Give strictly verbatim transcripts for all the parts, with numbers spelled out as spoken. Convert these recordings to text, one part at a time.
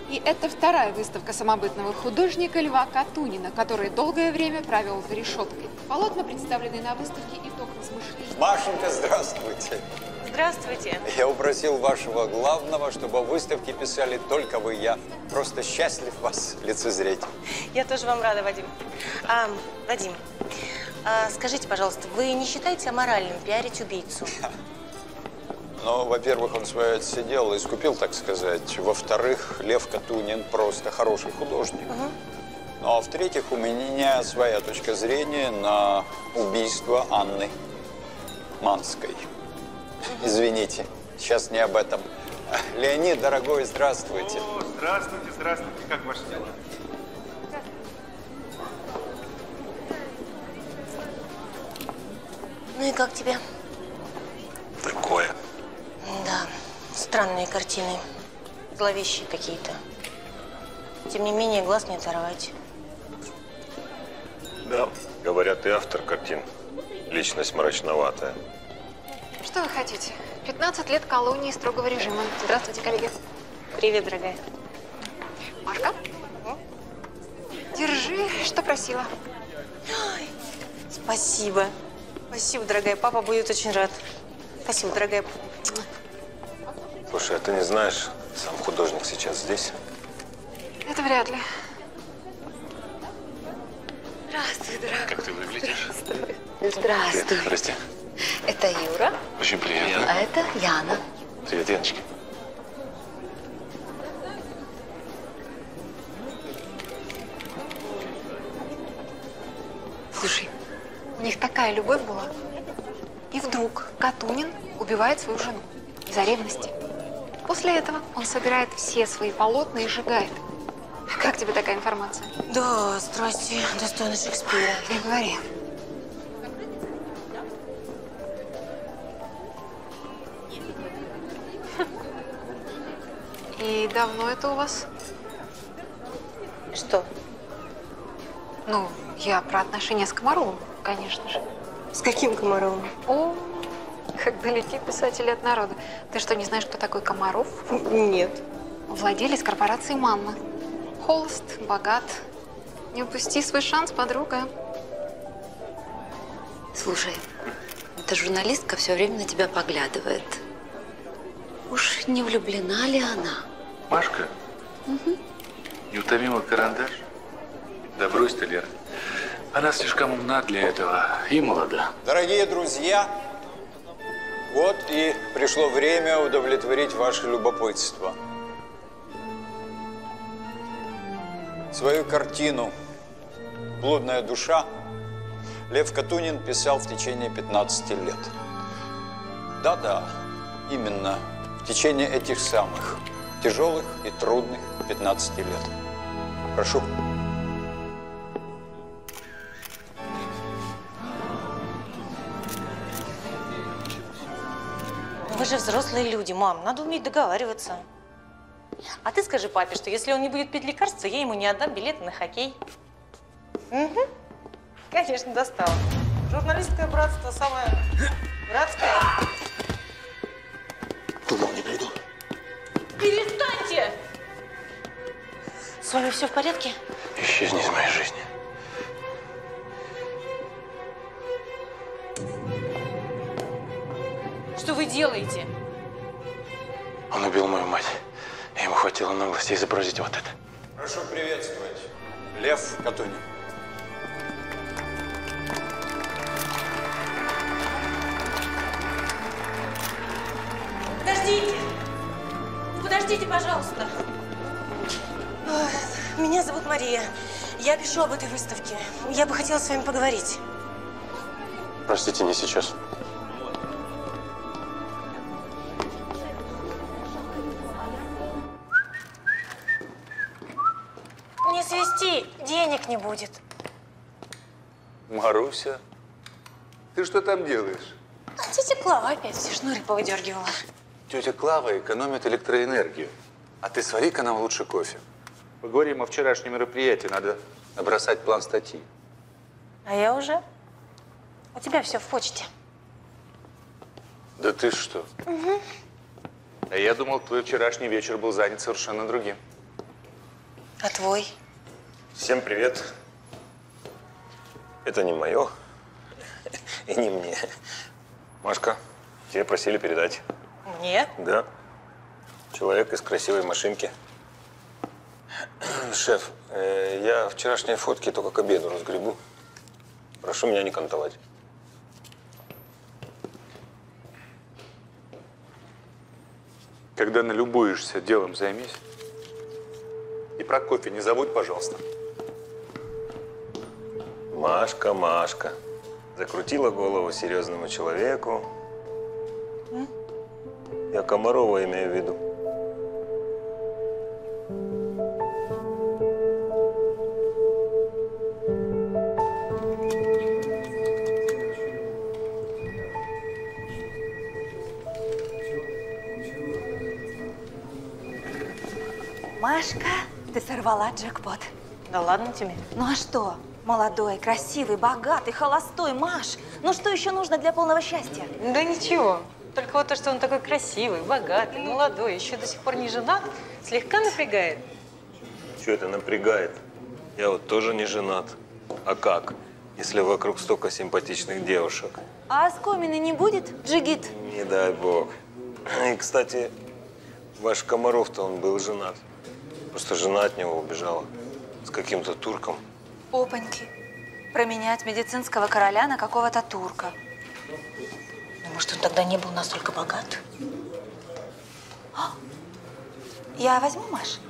И это вторая выставка самобытного художника Льва Катунина, который долгое время провел за решеткой. Полотна, представленные на выставке «Итог размышлений». Машенька, здравствуйте. Здравствуйте. Я упросил вашего главного, чтобы о выставке писали только вы. Я просто счастлив вас лицезреть. Я тоже вам рада, Вадим. А, Вадим, а, скажите, пожалуйста, вы не считаете аморальным пиарить убийцу? Ну, во-первых, он свое отсидел и искупил, так сказать. Во-вторых, Лев Катунин просто хороший художник. Угу. Ну, а в-третьих, у меня своя точка зрения на убийство Анны Манской. Извините, сейчас не об этом. Леонид, дорогой, здравствуйте. О, здравствуйте, здравствуйте. Как ваши дела? Ну и как тебе? Такое. Да, странные картины. Зловещие какие-то. Тем не менее, глаз не оторвать. Да, говорят, и автор картин. Личность мрачноватая. Что вы хотите? пятнадцать лет колонии строгого режима. Здравствуйте, коллеги. Привет, дорогая. Машка? Держи, что просила. Ой, спасибо. Спасибо, дорогая. Папа будет очень рад. Спасибо, дорогая. Слушай, а ты не знаешь, сам художник сейчас здесь? Это вряд ли. Здравствуй, дорогая. Как ты выглядишь? Здравствуй. Привет, здрасте. Это Юра. Очень приятно. А это Яна. Привет, Яночка. Слушай, у них такая любовь была. И вдруг Катунин убивает свою жену из-за ревности. После этого он собирает все свои полотна и сжигает. Как тебе такая информация? Да, здрасте. Достойно Шекспира. Не говори. И давно это у вас? Что? Ну, я про отношения с Комаровым, конечно же. С каким Комаровым? О, как далеки писатели от народа. Ты что, не знаешь, кто такой Комаров? Нет. Владелец корпорации «Манна». Холост, богат. Не упусти свой шанс, подруга. Слушай, эта журналистка все время на тебя поглядывает. Уж не влюблена ли она? Машка? Угу. Неутомимый карандаш? Да брось ты, Лера. Она слишком умна для этого и молода. Дорогие друзья, вот и пришло время удовлетворить ваше любопытство. Свою картину «Блудная душа» Лев Катунин писал в течение пятнадцати лет. Да-да, именно в течение этих самых тяжелых и трудных пятнадцати лет. Прошу. Вы же взрослые люди, мам. Надо уметь договариваться. А ты скажи папе, что если он не будет пить лекарства, я ему не отдам билеты на хоккей. Угу. Конечно, достала. Журналистское братство самое братское. Думал, не приду. Перестаньте! С вами все в порядке? Исчезни из моей жизни. Что вы делаете? Он убил мою мать. И ему хватило наглости изобразить вот это. Прошу приветствовать. Лев Катунин. Подождите! Подождите, пожалуйста. Меня зовут Мария. Я пишу об этой выставке. Я бы хотела с вами поговорить. Простите, не сейчас. Не свисти, денег не будет. Маруся, ты что там делаешь? А тетя Клава опять все шнуры повыдергивала. Тетя Клава экономит электроэнергию. А ты свари-ка нам лучше кофе. Поговорим о вчерашнем мероприятии. Надо набросать план статьи. А я уже? У тебя все в почте. Да ты что? Угу. А я думал, твой вчерашний вечер был занят совершенно другим. А твой? Всем привет. Это не мое и не мне. Машка, тебя просили передать. Мне? Да. Человек из красивой машинки. Шеф, э, я вчерашние фотки только к обеду разгребу. Прошу меня не кантовать. Когда налюбуешься, делом займись. И про кофе не забудь, пожалуйста. Машка, Машка. Закрутила голову серьезному человеку. М? Я Комарова имею в виду. Машка, ты сорвала джекпот. Да ладно тебе. Ну а что? Молодой, красивый, богатый, холостой, Маш. Ну что еще нужно для полного счастья? Да ничего. Только вот то, что он такой красивый, богатый, молодой, еще до сих пор не женат, слегка напрягает. Что это напрягает? Я вот тоже не женат. А как, если вокруг столько симпатичных девушек? А оскомины не будет, Джигит? Не дай бог. И, кстати, ваш Комаров-то он был женат. Просто жена от него убежала с каким-то турком. Опаньки. Променять медицинского короля на какого-то турка. Ну, может, он тогда не был настолько богат? А? Я возьму, Маш?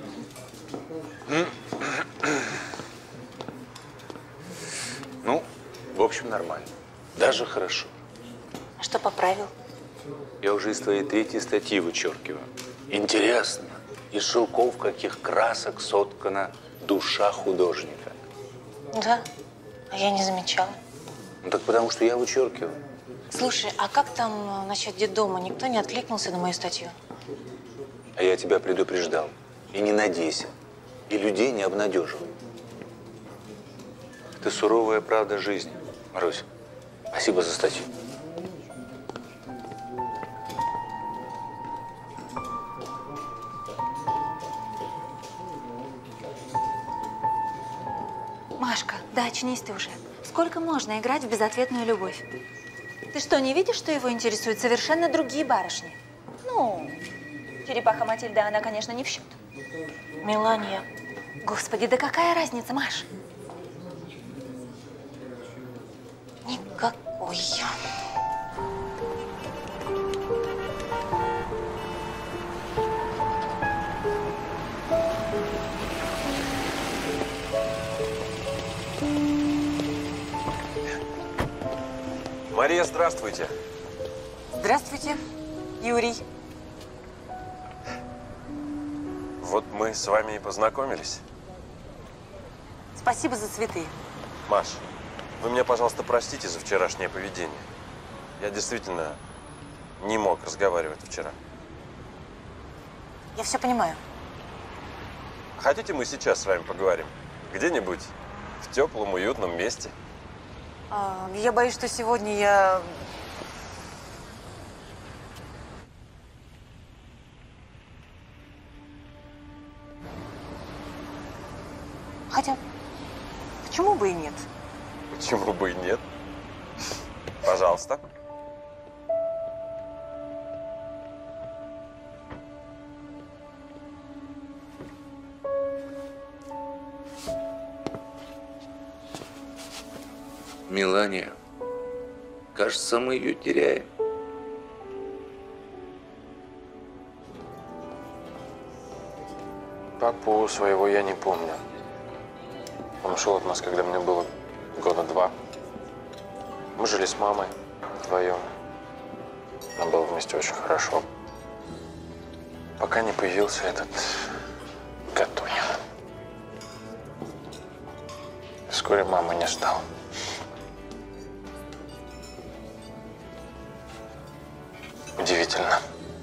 Ну, в общем, нормально. Даже хорошо. А что поправил? Я уже из твоей третьей статьи вычеркиваю. Интересно, из шелков каких красок соткана душа художника? Да, а я не замечала. Ну так потому что я вычеркиваю. Слушай, а как там насчет детдома? Никто не откликнулся на мою статью? А я тебя предупреждал. И не надейся. И людей не обнадеживай. Это суровая правда жизни. Марусь, спасибо за статью. Машка, да очнись ты уже. Сколько можно играть в безответную любовь? Ты что, не видишь, что его интересуют совершенно другие барышни? Ну, черепаха Матильда, она, конечно, не в счет. Мелания. Господи, да какая разница, Маш? Никакой. Мария, здравствуйте. Здравствуйте, Юрий. Вот мы с вами и познакомились. Спасибо за цветы. Маш, вы меня, пожалуйста, простите за вчерашнее поведение. Я действительно не мог разговаривать вчера. Я все понимаю. Хотите, мы сейчас с вами поговорим? Где-нибудь в теплом, уютном месте? А, я боюсь, что сегодня я… Хотя, почему бы и нет? Почему бы и нет? Пожалуйста. Мелания, кажется, мы ее теряем. Папу своего я не помню. Он ушел от нас, когда мне было года два. Мы жили с мамой вдвоем. Нам было вместе очень хорошо. Пока не появился этот Катунин. Вскоре мамы не стало. Удивительно.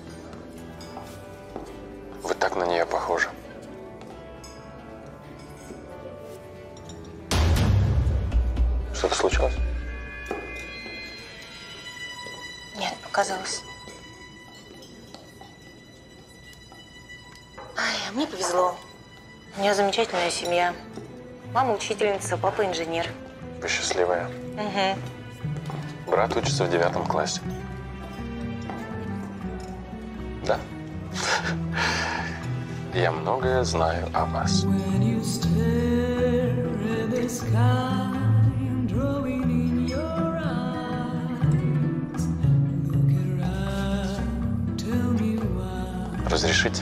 Вы так на нее похожи. Что-то случилось? Нет, показалось. Ай, а мне повезло. У нее замечательная семья. Мама учительница, папа инженер. Вы счастливая. Угу. Брат учится в девятом классе. Да? Я многое знаю о вас. Разрешите?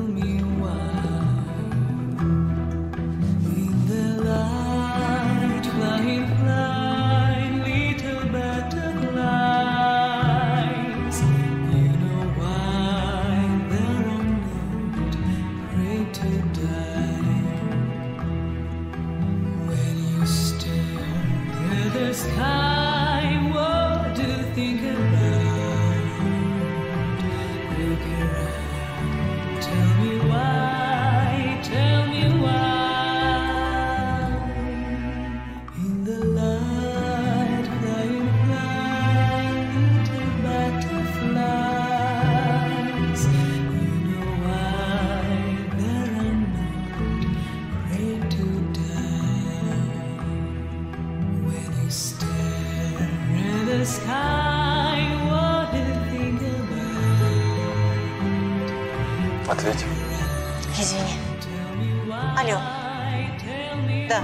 Ответь. Извини. Алло. Да.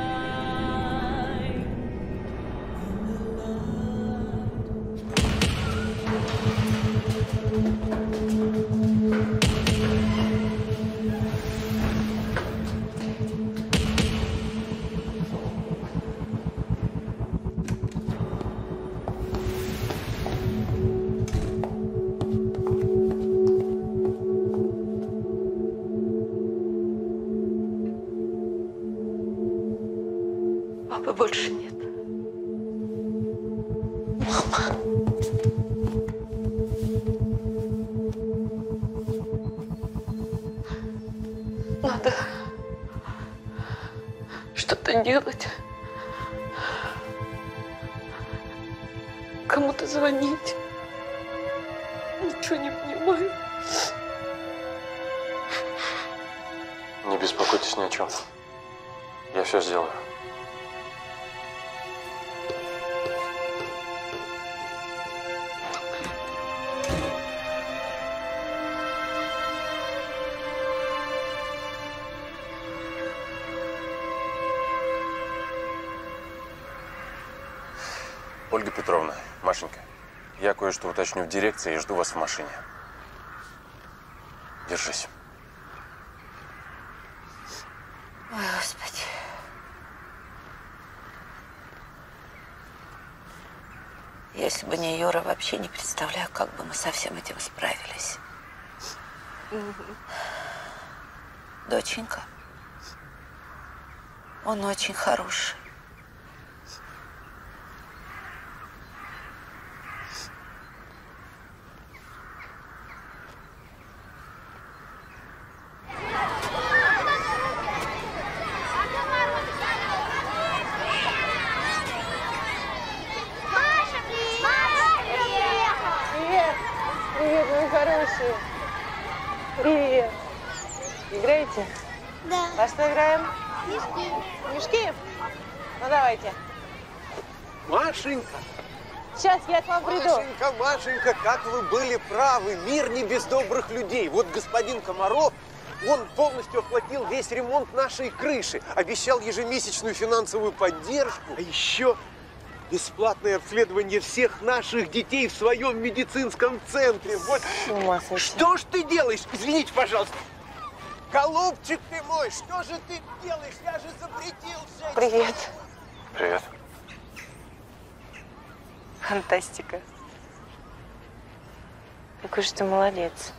Папы больше нет. Мама. Надо что-то делать. Кому-то звонить. Ничего не понимаю. Не беспокойтесь ни о чем. Я все сделаю. Ольга Петровна, Машенька, я кое-что уточню в дирекции и жду вас в машине. Держись. Ой, Господи. Если бы не Юра, вообще не представляю, как бы мы со всем этим справились. Доченька, он очень хороший. Привет. Играете? Да. Во что играем? Мешки. Мешки? Ну, давайте. Машенька. Сейчас я к вам приду. Машенька, Машенька, как вы были правы. Мир не без добрых людей. Вот господин Комаров, он полностью оплатил весь ремонт нашей крыши. Обещал ежемесячную финансовую поддержку. А еще бесплатное обследование всех наших детей в своем медицинском центре. Вот. Что ж ты делаешь? Извините, пожалуйста. Голубчик ты мой, что же ты делаешь? Я же запретил женщине. Привет. Привет. Фантастика. Какой же ты молодец.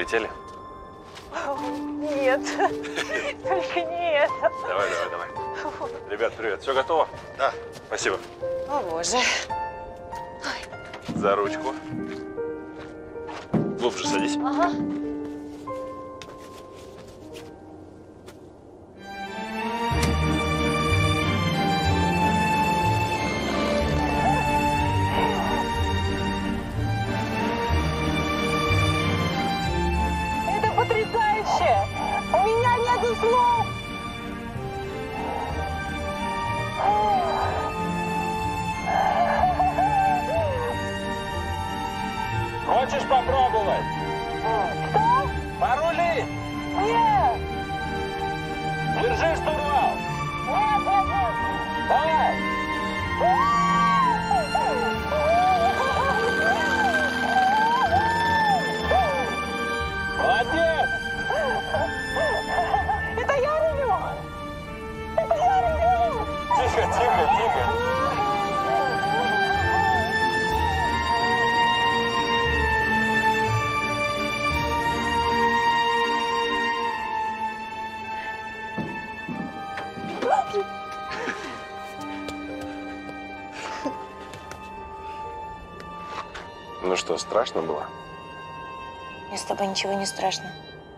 Полетели? Нет, только не это. Давай, давай, давай. Ребят, привет. Все готово? Да. Спасибо. О, боже. За ручку. Глубже садись. Ага. Это потрясающе! У меня нету слов! Хочешь попробовать? Что? Порули! Нет! Держи штурвал! Нет, нет, нет! Давай! Молодец! Это я рулю! Это я рулю! Тихо, тихо, тихо! Ну что, страшно было? Мне с тобой ничего не страшно.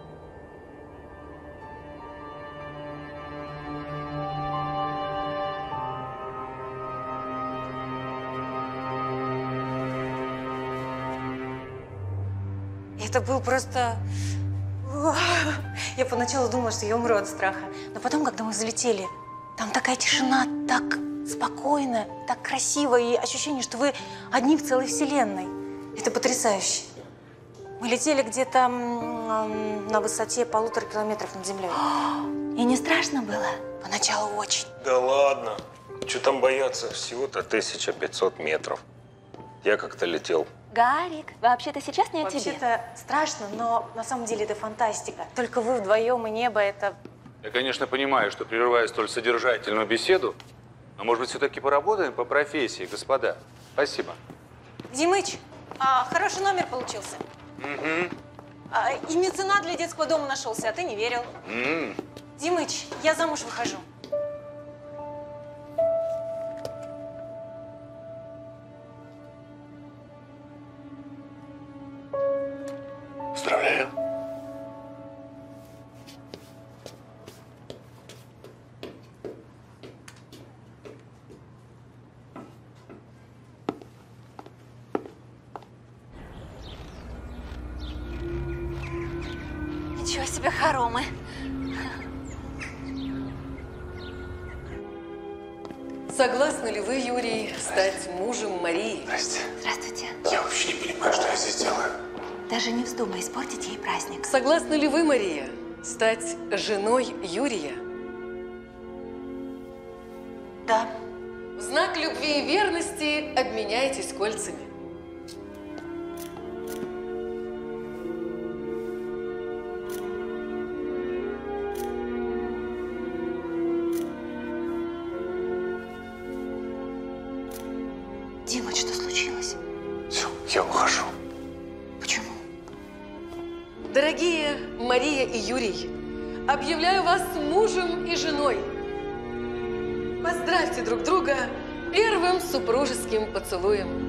Это был просто... Я поначалу думала, что я умру от страха. Но потом, когда мы взлетели, там такая тишина, так спокойно, так красиво. И ощущение, что вы одни в целой вселенной. Это потрясающе. Мы летели где-то м, на высоте полутора километров над землей. И не страшно было? Поначалу очень. Да ладно. Что там бояться? Всего-то тысяча пятьсот метров. Я как-то летел. Гарик, вообще-то сейчас не о тебе. Вообще-то страшно, но на самом деле это фантастика. Только вы вдвоем и небо — это... Я, конечно, понимаю, что прерываю столь содержательную беседу, но, может быть, все-таки поработаем по профессии, господа? Спасибо. Димыч, а, хороший номер получился. Угу. А, и меценат для детского дома нашелся, а ты не верил. М. Димыч, я замуж выхожу. Поздравляю. Ничего себе хоромы. Согласны ли вы, Юрий, стать мужем Марии? Здрасте. Здравствуйте. Я вообще не понимаю, что я здесь делаю. Даже не вздумай испортить ей праздник. Согласны ли вы, Мария, стать женой Юрия? Да. В знак любви и верности обменяйтесь кольцами. Дима, что случилось? Все, я ухожу. Почему? Дорогие Мария и Юрий, объявляю вас мужем и женой. Поздравьте друг друга первым супружеским поцелуем.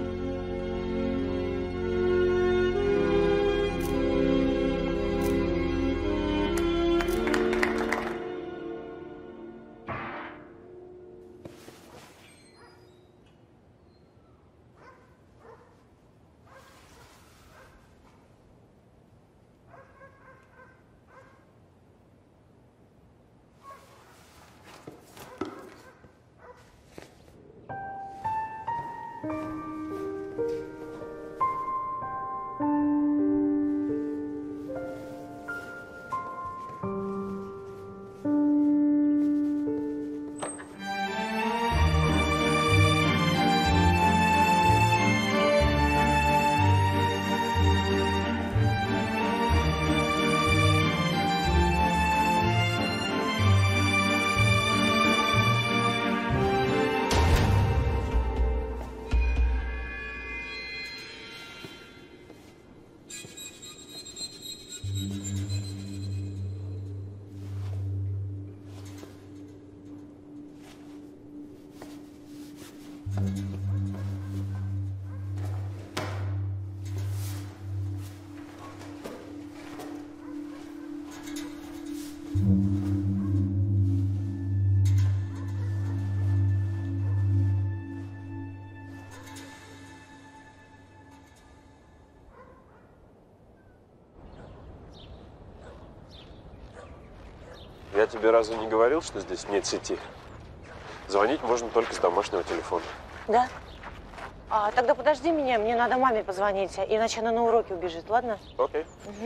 Я тебе разве не говорил, что здесь нет сети? Звонить можно только с домашнего телефона. Да? А, тогда подожди меня, мне надо маме позвонить, иначе она на уроке убежит, ладно? Окей. Угу.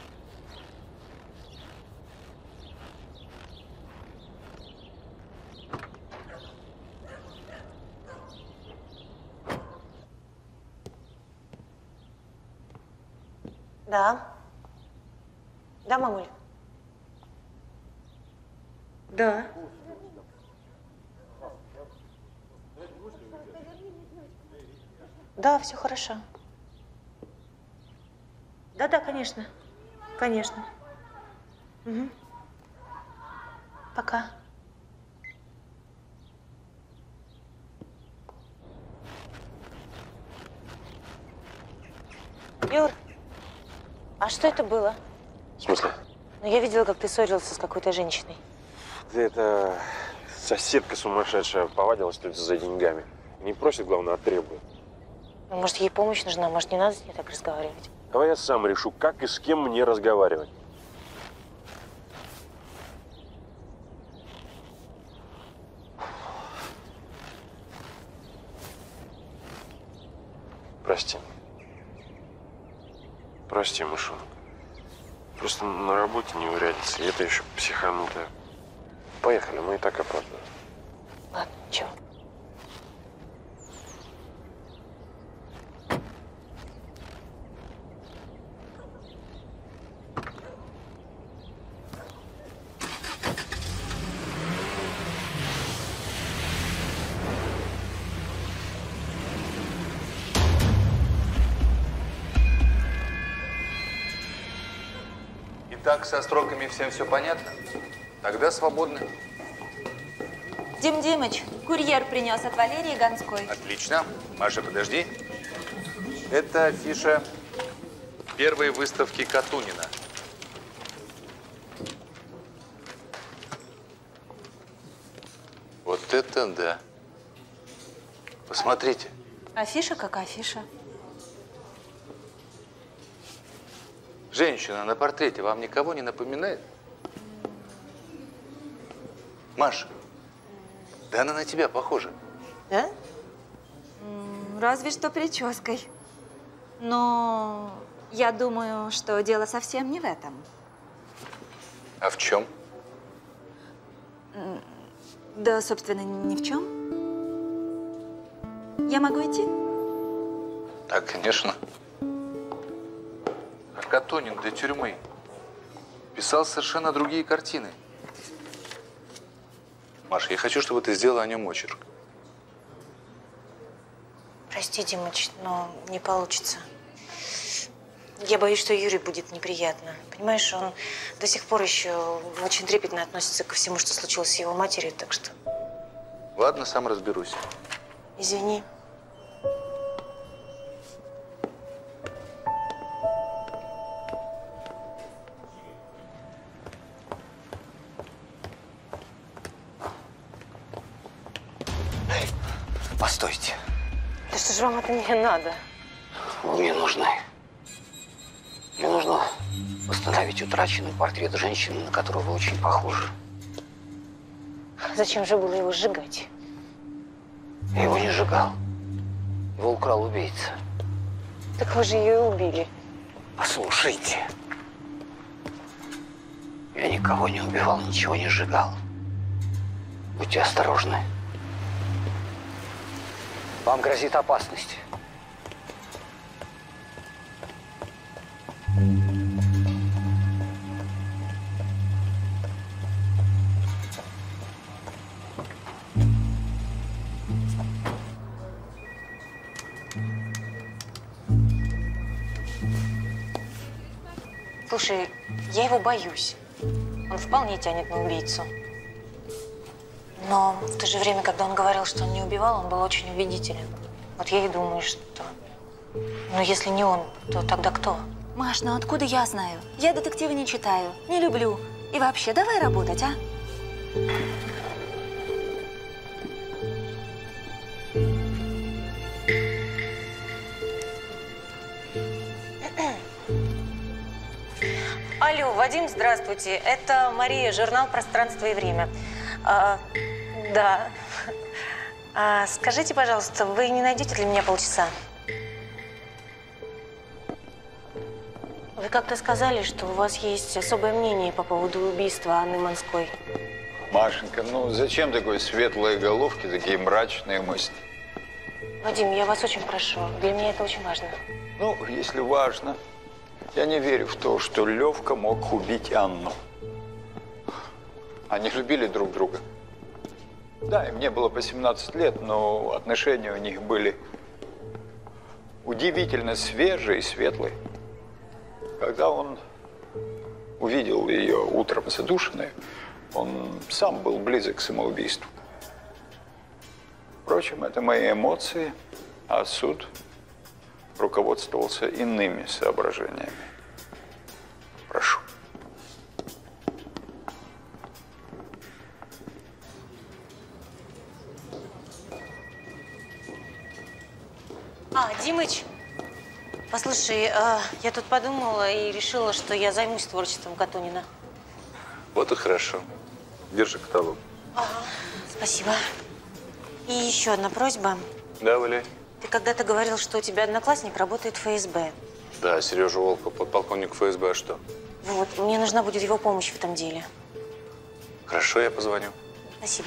Да. Да, мамуль? Да. Да, все хорошо. Да-да, конечно. Конечно. Угу. Пока. Юр, а что это было? В смысле? Ну, я видела, как ты ссорился с какой-то женщиной. Да это соседка сумасшедшая повадилась тут за деньгами. Не просит, главное, а требует. Ну, может, ей помощь нужна, может, не надо с ней так разговаривать? Давай я сам решу, как и с кем мне разговаривать. Прости. Прости, мышонок. Просто на работе не урядится, и это еще психанутая. Поехали, мы и так опаздываем. Ладно, чего? Итак, со строками всем все понятно? Тогда свободны. Дим Димыч, курьер принес от Валерии Гонской. Отлично. Маша, подожди. Это афиша первой выставки Катунина. Вот это да. Посмотрите. Афиша как афиша. Женщина на портрете вам никого не напоминает? Маша, да она на тебя похожа. Да? Разве что прической. Но я думаю, что дело совсем не в этом. А в чем? Да, собственно, ни в чем. Я могу идти? Да, конечно. А Катунин для тюрьмы писал совершенно другие картины. Маша, я хочу, чтобы ты сделала о нем очерк. Прости, Димыч, но не получится. Я боюсь, что Юре будет неприятно. Понимаешь, он до сих пор еще очень трепетно относится ко всему, что случилось с его матерью, так что… Ладно, сам разберусь. Извини. Постойте. Да что же вам от меня надо? Мне нужны. Мне нужно восстановить утраченный портрет женщины, на которую вы очень похожи. Зачем же было его сжигать? Я его не сжигал. Его украл убийца. Так вы же ее и убили. Послушайте. Я никого не убивал, ничего не сжигал. Будьте осторожны. Вам грозит опасность. Слушай, я его боюсь. Он вполне тянет на убийцу. Но в то же время, когда он говорил, что он не убивал, он был очень убедителен. Вот я и думаю, что… Ну, если не он, то тогда кто? Маш, ну откуда я знаю? Я детективы не читаю, не люблю. И вообще, давай работать, а? Алло, Вадим, здравствуйте. Это Мария, журнал «Пространство и время». А, да. А, скажите, пожалуйста, вы не найдете для меня полчаса? Вы как-то сказали, что у вас есть особое мнение по поводу убийства Анны Манской. Машенька, ну зачем такой светлые головки, такие мрачные мысли? Вадим, я вас очень прошу. Для меня это очень важно. Ну, если важно. Я не верю в то, что Левка мог убить Анну. Они любили друг друга. Да, им не было по семнадцать лет, но отношения у них были удивительно свежие и светлые. Когда он увидел ее утром задушенной, он сам был близок к самоубийству. Впрочем, это мои эмоции, а суд руководствовался иными соображениями. Прошу. А, Димыч, послушай, э, я тут подумала и решила, что я займусь творчеством Катунина. Вот и хорошо. Держи каталог. Ага, спасибо. И еще одна просьба. Да, валяй. Ты когда-то говорил, что у тебя одноклассник работает в эф эс бэ. Да, Сережа Волков, подполковник эф эс бэ, а что? Вот, мне нужна будет его помощь в этом деле. Хорошо, я позвоню. Спасибо.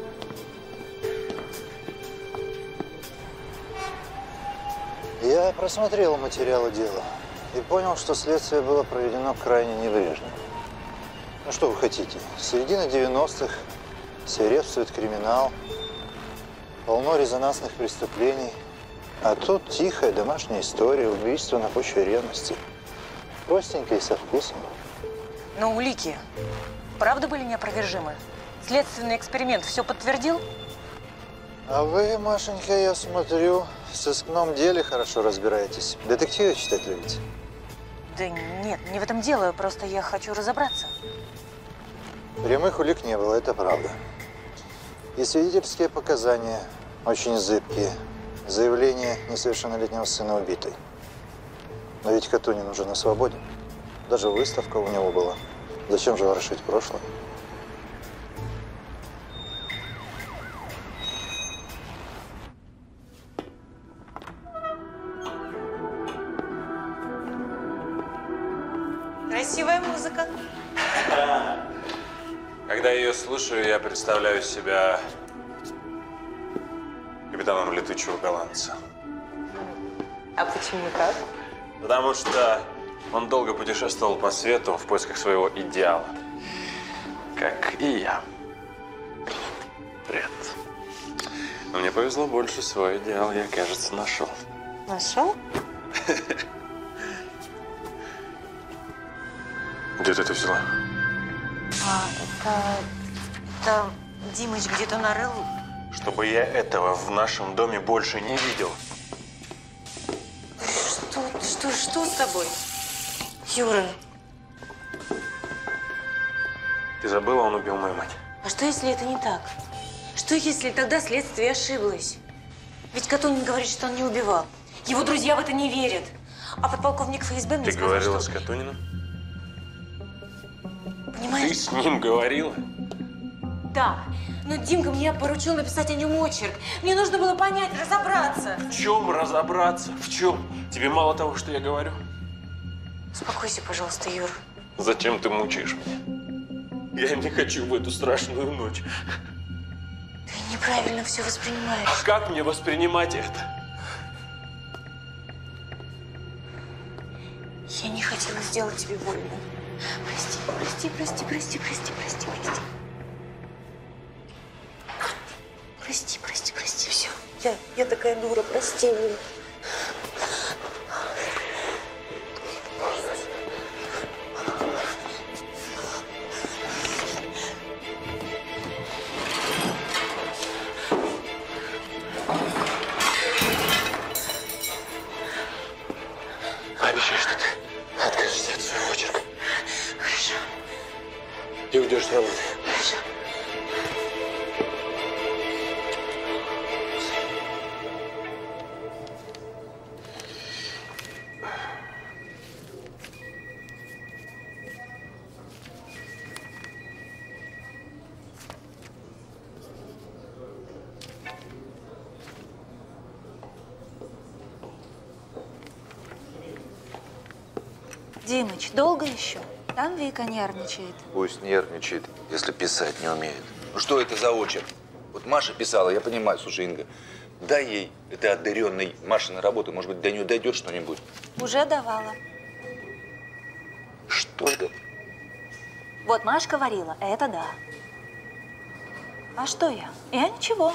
Я просмотрел материалы дела и понял, что следствие было проведено крайне небрежно. Ну что вы хотите? С середины девяностых свирепствует криминал, полно резонансных преступлений, а тут тихая домашняя история, убийство на почве ревности. Простенько и со вкусом. Но улики правда были неопровержимы? Следственный эксперимент все подтвердил? А вы, Машенька, я смотрю, в сыскном деле хорошо разбираетесь. Детективы читать любите? Да нет, не в этом дело, просто я хочу разобраться. Прямых улик не было, это правда. И свидетельские показания очень зыбкие. Заявление несовершеннолетнего сына убитой. Но ведь Катунин уже на свободе. Даже выставка у него была. Зачем же ворошить прошлое? Красивая музыка. Когда я ее слушаю, я представляю себя капитаном летучего голландца. А почему так? Потому что он долго путешествовал по свету в поисках своего идеала. Как и я. Привет. Но мне повезло больше, свой идеал я, кажется, нашел. Нашел? Где ты это взяла? А, это… это Димыч где-то нарыл. Чтобы я этого в нашем доме больше не видел. Что, что, что с тобой? Юра. Ты забыла, он убил мою мать. А что, если это не так? Что, если тогда следствие ошиблось? Ведь Катунин говорит, что он не убивал. Его друзья в это не верят. А подполковник эф эс бэ мне Ты сказал, говорила что… с Катуниным? Понимаешь? Ты с ним говорила? Да. Но Димка мне поручил написать о нем очерк. Мне нужно было понять, разобраться. В чем разобраться? В чем? Тебе мало того, что я говорю? Успокойся, пожалуйста, Юр. Зачем ты мучаешь меня? Я не хочу в эту страшную ночь. Ты неправильно все воспринимаешь. А как мне воспринимать это? Я не хотела сделать тебе больно. Прости, прости, прости, прости, прости, прости, прости. Прости, прости, прости, все. Я, я такая дура, прости меня. Обещай, что ты откажешься от своего очерка. Хорошо. И уйдешь с работы. Хорошо. Димыч, долго еще? Там Вика нервничает. Пусть нервничает, если писать не умеет. Ну что это за очерк? Вот Маша писала, я понимаю, слушай, Инга, дай ей этой одаренной Машиной работы, может быть, до нее дойдет что-нибудь. Уже давала. Что это? Вот Машка говорила, это да. А что я? Я ничего.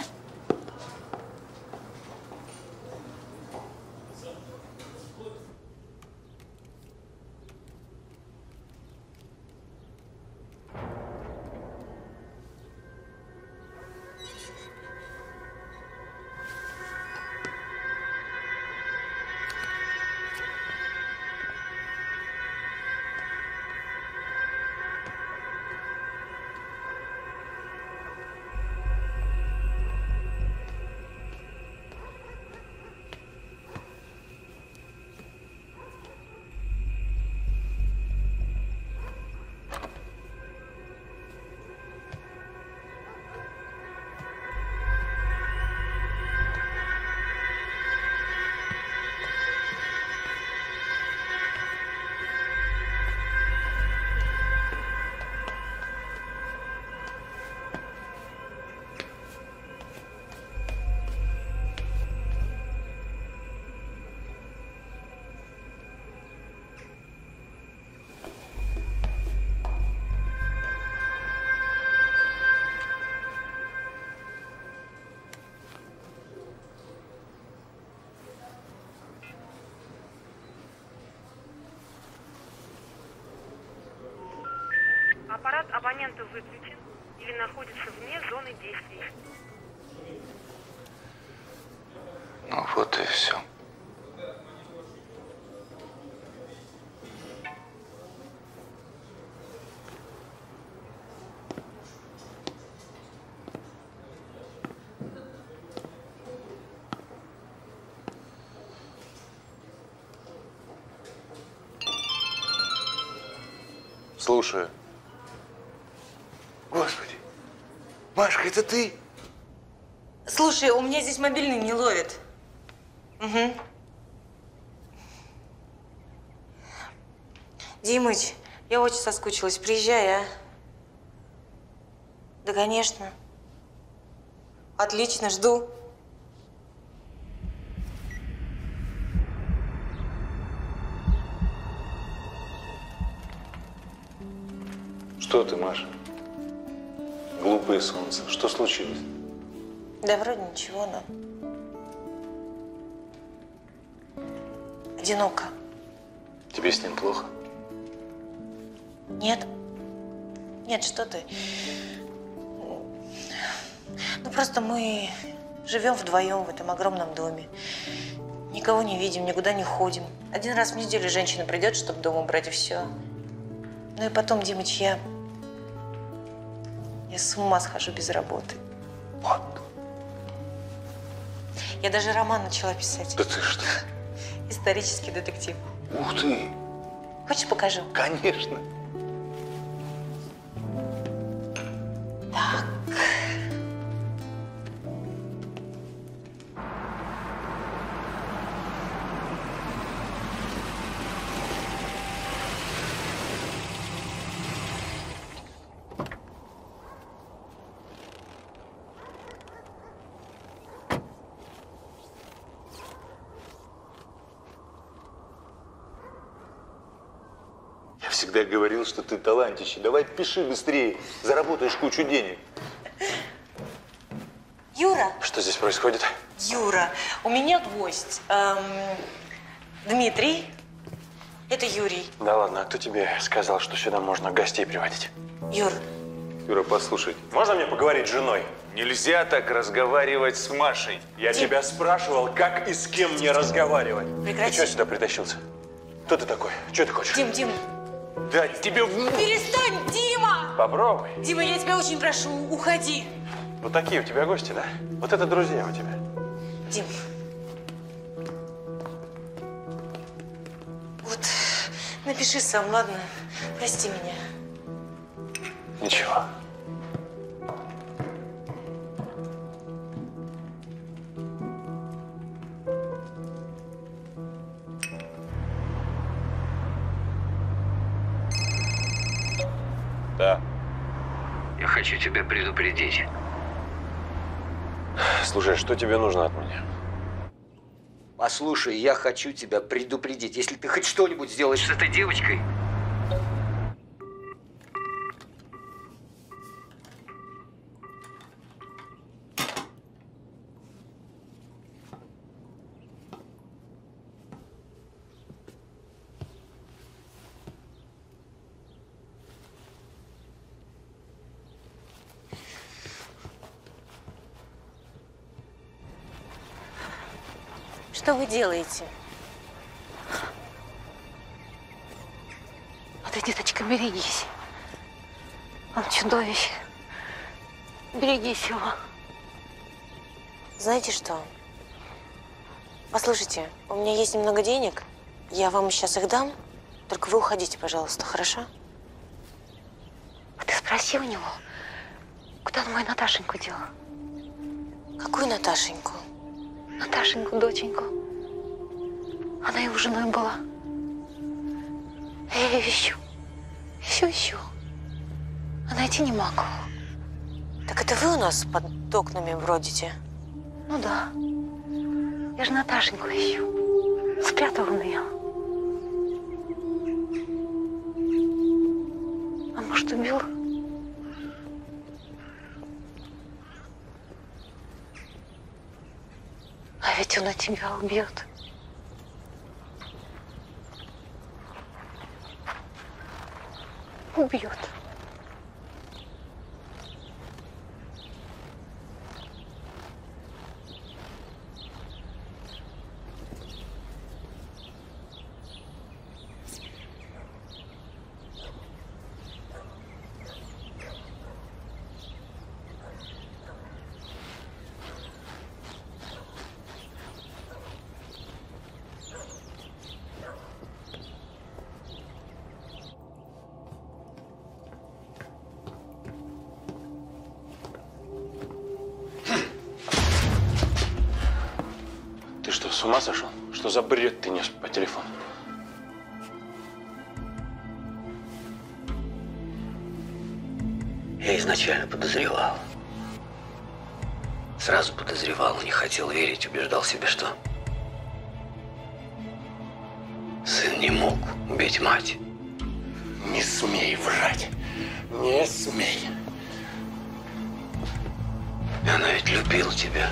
Аппарат абонента выключен или находится вне зоны действия. Ну вот и все. Слушаю. Господи, Машка, это ты? Слушай, у меня здесь мобильный не ловит. Угу. Димыч, я очень соскучилась. Приезжай, а? Да, конечно. Отлично, жду. Что ты, Маша? Глупое солнце. Что случилось? Да вроде ничего, но… Одиноко. Тебе с ним плохо? Нет. Нет, что ты. Ну, просто мы живем вдвоем в этом огромном доме. Никого не видим, никуда не ходим. Один раз в неделю женщина придет, чтобы дом убрать, и все. Ну и потом, Димыч, я… Я с ума схожу без работы. Вот. Я даже роман начала писать. Да ты что? Исторический детектив. Ух ты! Хочешь, покажу? Конечно. Так. Я всегда говорил, что ты талантище. Давай пиши быстрее, заработаешь кучу денег. Юра. Что здесь происходит? Юра, у меня гость. Эм, Дмитрий. Это Юрий. Да ладно, а кто тебе сказал, что сюда можно гостей приводить? Юр. Юра, послушай. Можно мне поговорить с женой? Нельзя так разговаривать с Машей. Я Дим. тебя спрашивал, как и с кем мне разговаривать. Прекрати. Ты что сюда притащился? Кто ты такой? Что ты хочешь? Дим, Дим. Да тебе в… Перестань, Дима! Попробуй. Дима, я тебя очень прошу, уходи. Вот такие у тебя гости, да? Вот это друзья у тебя. Дим. Вот, напиши сам, ладно? Прости меня. Ничего. хочу тебя предупредить. Слушай, что тебе нужно от меня? Послушай, я хочу тебя предупредить. Если ты хоть что-нибудь сделаешь с этой девочкой... Что вы делаете? А ты, деточка, берегись. Он чудовище. Берегись его. Знаете что? Послушайте, у меня есть немного денег. Я вам сейчас их дам. Только вы уходите, пожалуйста, хорошо? А ты спроси у него, куда он мою Наташеньку дел? Какую Наташеньку? Наташеньку, доченьку. Она его женой была. Я ее ищу. Ищу, ищу. А найти не могу. Так это вы у нас под окнами бродите? Ну да. Я же Наташеньку ищу. Спрятал он ее. А может, убил? А ведь он и тебя убьет. Убьет. С ума сошел? Что за бред ты нес по телефону? Я изначально подозревал. Сразу подозревал, не хотел верить, убеждал себя, что сын не мог убить мать. Не смей врать. Не смей. Она ведь любила тебя.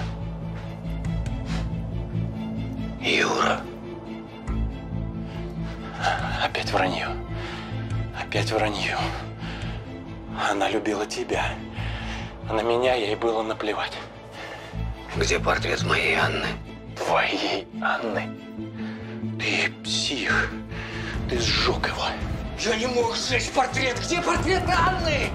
Юра. Опять вранье. Опять вранье. Она любила тебя. А на меня ей было наплевать. Где портрет моей Анны? Твоей Анны? Ты псих. Ты сжег его. Я не мог сжечь портрет. Где портрет Анны?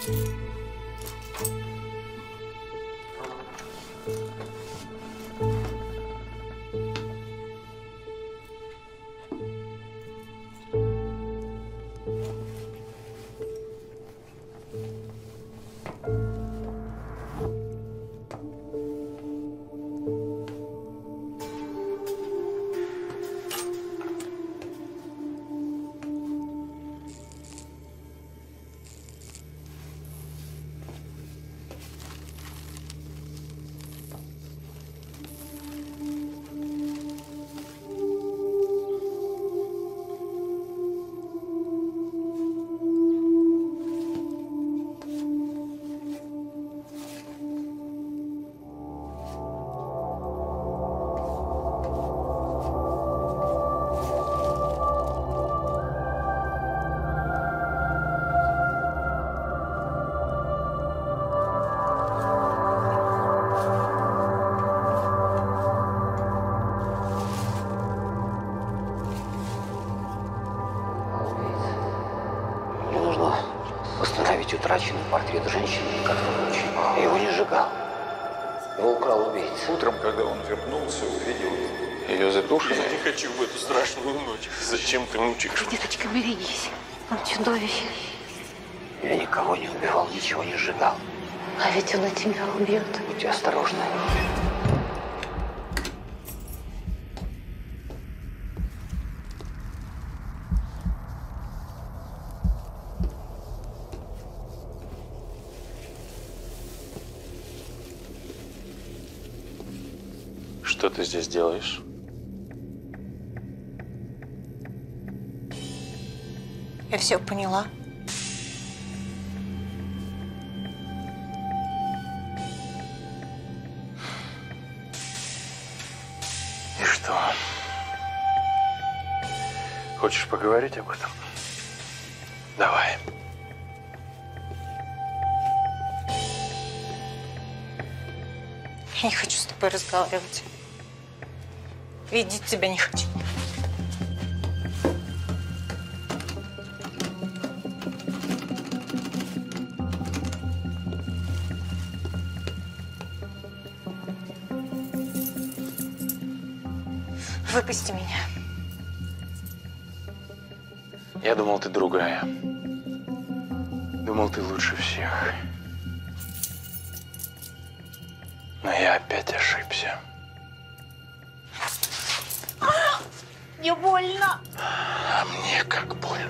Утраченный портрет женщины, которую очень его не сжигал. Его украл убийца. Утром, когда он вернулся, увидел ее задушенной. Я не хочу в эту страшную ночь. Зачем ты мучаешь? Деточка, берегись. Он чудовище. Я никого не убивал, ничего не сжигал. А ведь он и тебя убьет. Будьте осторожны. Что ты здесь делаешь? Я все поняла. И что? Хочешь поговорить об этом? Давай. Я не хочу с тобой разговаривать. Видеть тебя не хочу. Выпусти меня. Я думал, ты другая. Думал, ты лучше всех. Но я опять ошибся. Мне больно. А мне как больно.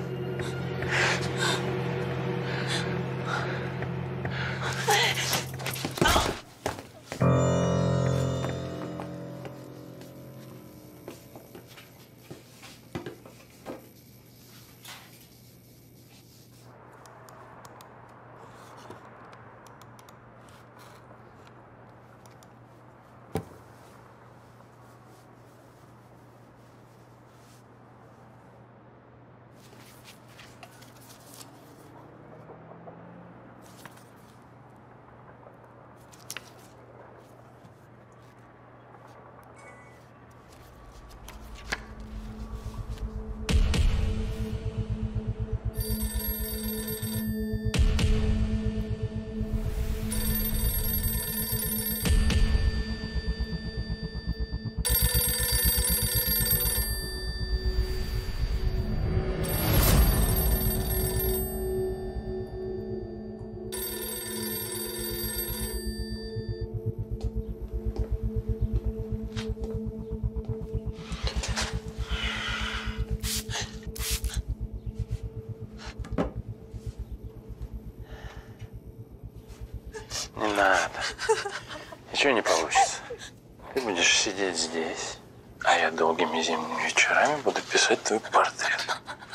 Не надо. Ничего не получится. Ты будешь сидеть здесь, а я долгими зимними вечерами буду писать твой портрет.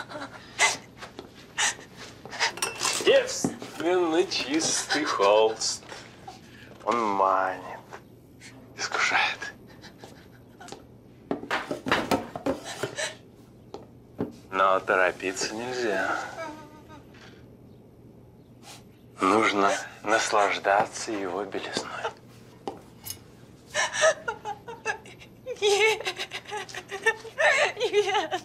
Девственно чистый холст. Он манит, искушает. Но торопиться нельзя. Нужно наслаждаться его белизной. Нет. Нет.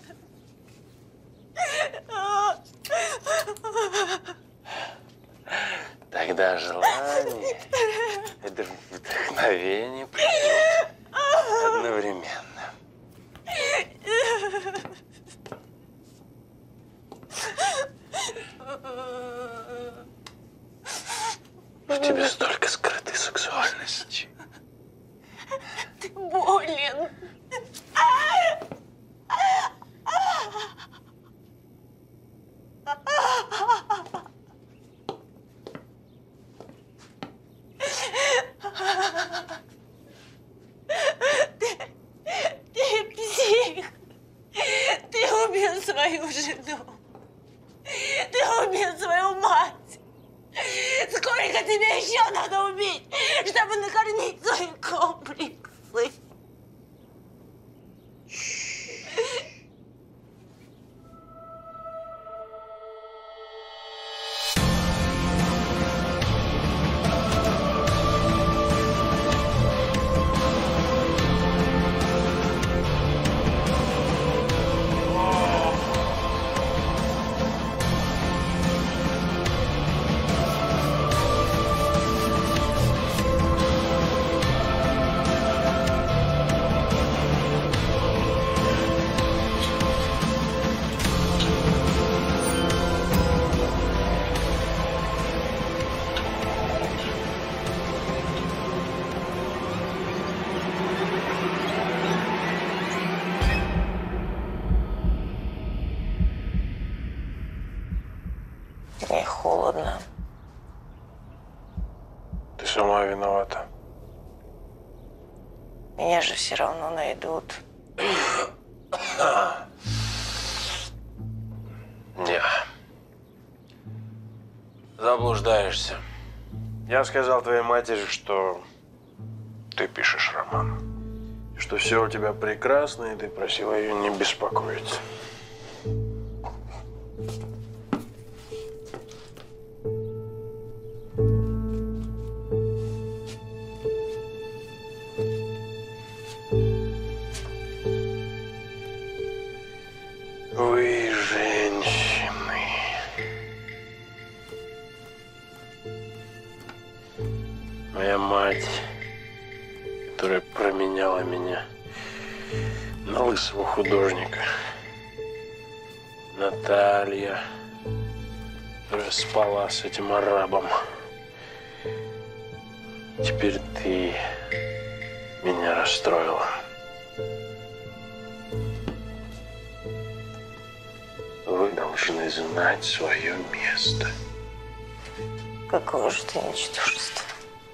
Когда желание и вдохновение придут одновременно. В тебе столько скрытой сексуальности. Ты болен. Ты, ты псих. Ты убил свою жену. Ты убил свою мать. Сколько тебе еще надо убить, чтобы накормить свои комплексы? Мне холодно. Ты сама виновата. Меня же все равно найдут. Не. Заблуждаешься. Я сказал твоей матери, что ты пишешь роман. Что все у тебя прекрасно, и ты просила ее не беспокоить. Вы, женщины, моя мать, которая променяла меня на лысого художника, Наталья, которая спала с этим арабом. Теперь ты меня расстроила. Вы должны знать свое место. Какое же ты ничтожество.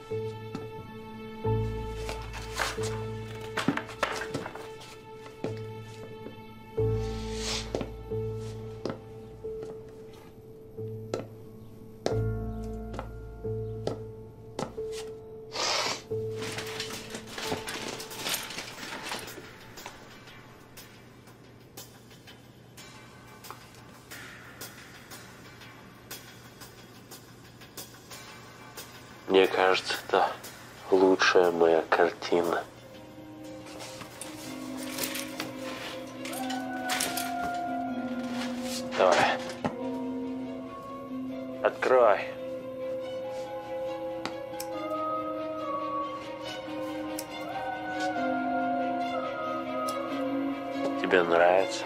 Мне кажется, это лучшая моя картина. Давай. Открой. Тебе нравится?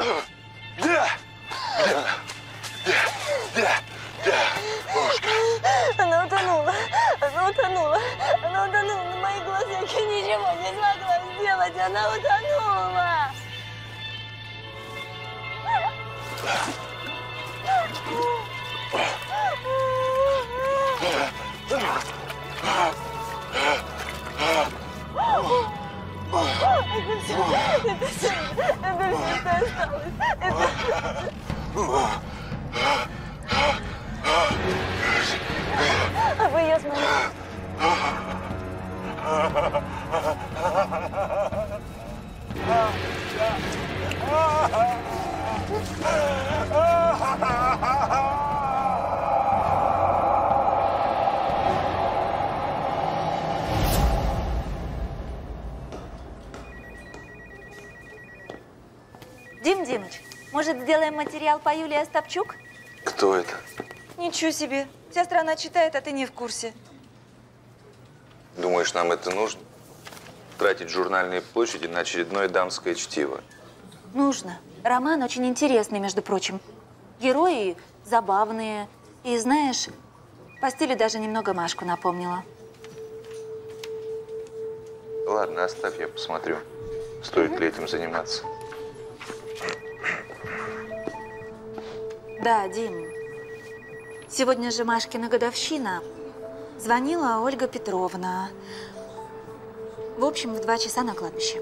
Да! Да! Да! Да! Да! Бабушка! Она утонула. Она утонула. Она утонула. На моих глазах я ничего не смогла сделать. Она утонула. Это все, это все, это все, что осталось. Это... А вы ее смотрите. Дим Димыч, может, сделаем материал по Юлии Остапчук? Кто это? Ничего себе. Вся страна читает, а ты не в курсе. Думаешь, нам это нужно? Тратить журнальные площади на очередное дамское чтиво? Нужно. Роман очень интересный, между прочим. Герои забавные. И знаешь, по стилю даже немного Машку напомнила. Ладно, оставь, я посмотрю, стоит ли этим заниматься. Да, Дим. Сегодня же Машкина годовщина. Звонила Ольга Петровна. В общем, в два часа на кладбище.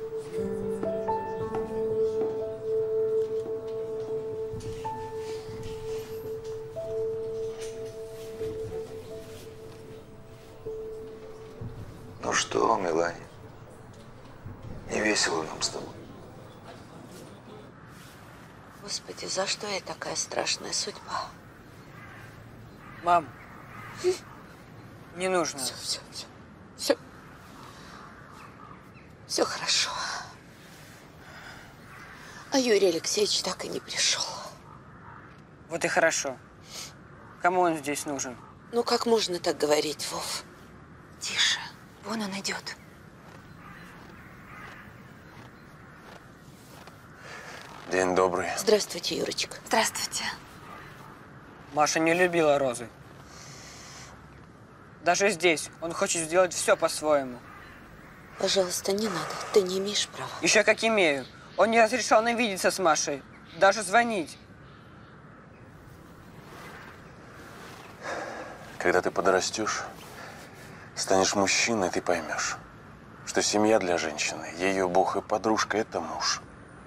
Ну что, Мелания, не весело нам с тобой? Господи, за что я такая страшная судьба? Мам, не нужно. Все, все, все. Все. Все хорошо. А Юрий Алексеевич так и не пришел. Вот и хорошо. Кому он здесь нужен? Ну, как можно так говорить, Вов? Тише. Вон он идет. День добрый. Здравствуйте, Юрочка. Здравствуйте. Маша не любила розы. Даже здесь он хочет сделать все по-своему. Пожалуйста, не надо. Ты не имеешь права. Еще как имею. Он не разрешал нам видеться с Машей. Даже звонить. Когда ты подрастешь, станешь мужчиной, ты поймешь, что семья для женщины, ее бог и подружка – это муж.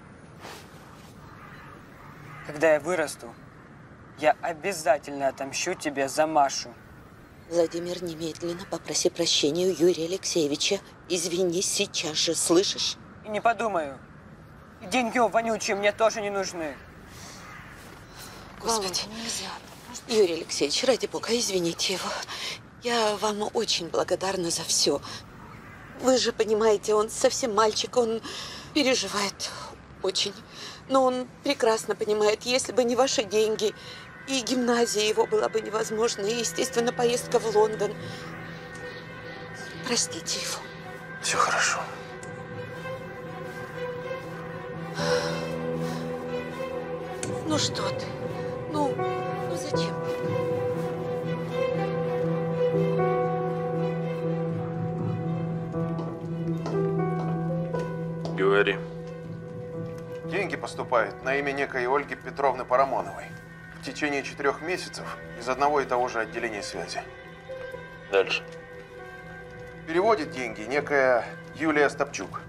Когда я вырасту, я обязательно отомщу тебе за Машу. Владимир, немедленно попроси прощения у Юрия Алексеевича. Извинись сейчас же, слышишь? И не подумаю. И деньги у вонючие мне тоже не нужны. Господи. Нельзя. Юрий Алексеевич, ради бога, извините его. Я вам очень благодарна за все. Вы же понимаете, он совсем мальчик, он переживает очень. Но он прекрасно понимает, если бы не ваши деньги, и гимназия его была бы невозможна, и, естественно, поездка в Лондон. Простите его. Все хорошо. Ну что ты? Ну, ну зачем ты? Говори. Деньги поступают на имя некой Ольги Петровны Парамоновой. В течение четырех месяцев из одного и того же отделения связи. Дальше. Переводит деньги некая Юлия Остапчук.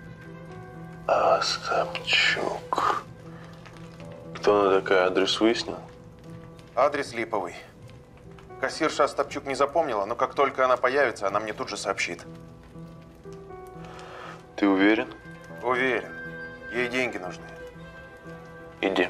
Остапчук. Кто она такая? Адрес выяснил? Адрес липовый. Кассирша Остапчук не запомнила, но как только она появится, она мне тут же сообщит. Ты уверен? Уверен. Ей деньги нужны. Иди.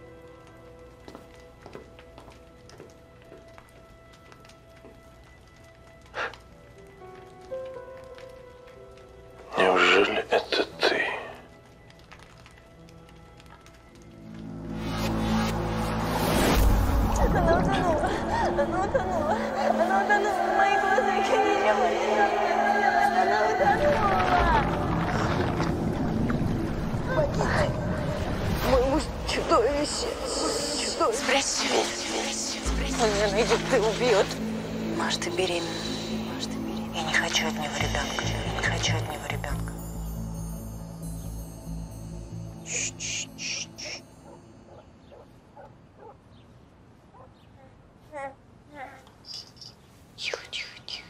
Неужели это ты? Она утонула. Она утонула. Она утонула. На моих глазах я ничего не смогла сделать. Она утонула. Мой муж Чудовище. Чудовище. Спрячься. Он меня найдет и убьет. Маш, ты беременна. Маш, ты беременна. Я не хочу от него ребенка. Не хочу от него ребенка. Тихо, тихо, тихо.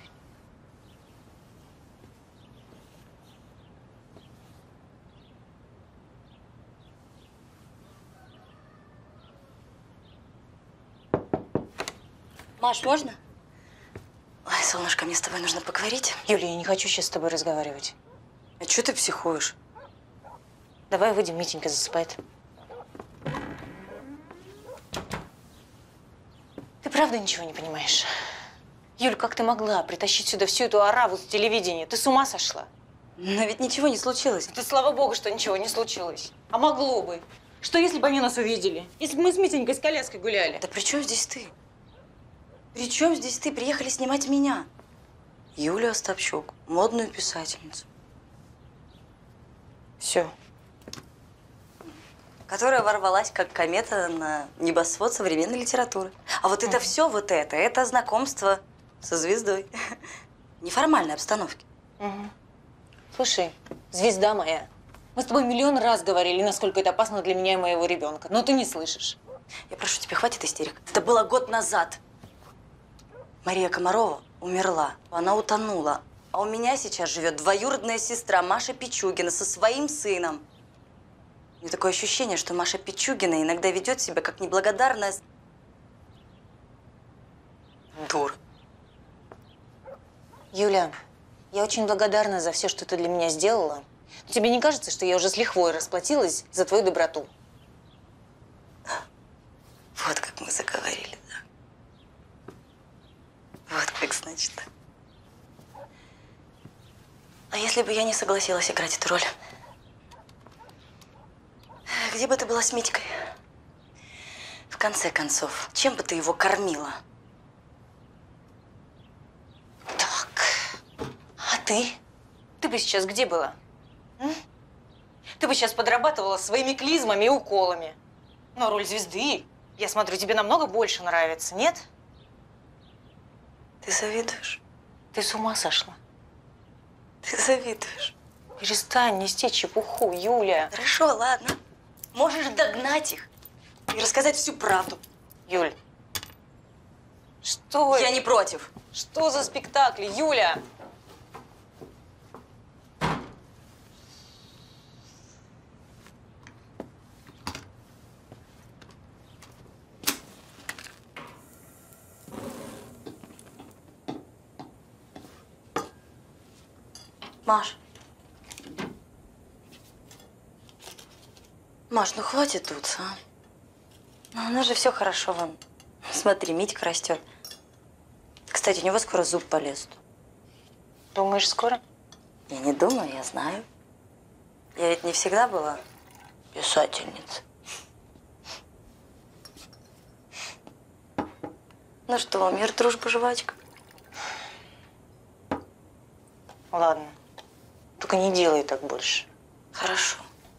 Маш, можно? Ой, солнышко, мне с тобой нужно поговорить. Юля, я не хочу сейчас с тобой разговаривать. А чего ты психуешь? Давай выйдем, Митенька засыпает. Ты правда ничего не понимаешь? Юль, как ты могла притащить сюда всю эту ораву с телевидения? Ты с ума сошла? Но ведь ничего не случилось. Да слава богу, что ничего не случилось. А могло бы. Что, если бы они нас увидели? Если бы мы с Митенькой с коляской гуляли? Да при чем здесь ты? При чем здесь ты? Приехали снимать меня. Юлию Остапчук, модную писательницу. Все. Которая ворвалась как комета на небосвод современной литературы. А вот это все, вот это, это знакомство со звездой. Неформальной обстановки. Угу. Слушай, звезда моя, мы с тобой миллион раз говорили, насколько это опасно для меня и моего ребенка, но ты не слышишь. Я прошу тебя, хватит истерик. Это было год назад. Мария Комарова умерла, она утонула. А у меня сейчас живет двоюродная сестра Маша Пичугина со своим сыном. У меня такое ощущение, что Маша Пичугина иногда ведет себя как неблагодарная дура. Юля, я очень благодарна за все, что ты для меня сделала. Но тебе не кажется, что я уже с лихвой расплатилась за твою доброту? Вот как мы заговорили, да? Вот как, значит. А если бы я не согласилась играть эту роль? Где бы ты была с Митькой? В конце концов, чем бы ты его кормила? Так, а ты? Ты бы сейчас где была? М? Ты бы сейчас подрабатывала своими клизмами и уколами. Но роль звезды, я смотрю, тебе намного больше нравится, нет? Ты завидуешь? Ты с ума сошла? Ты завидуешь? Перестань нести чепуху, Юля. Хорошо, ладно. Можешь догнать их и рассказать всю правду. Юль, что? Я не против. Что за спектакли, Юля? Маш. Маш, ну хватит тут, а? Ну, у нас же все хорошо, вон. Смотри, Митька растет. Кстати, у него скоро зуб полезет. Думаешь, скоро? Я не думаю, я знаю. Я ведь не всегда была писательницей. Ну что, мир, дружба, жвачка? Ладно. Только не делай так больше. Хорошо.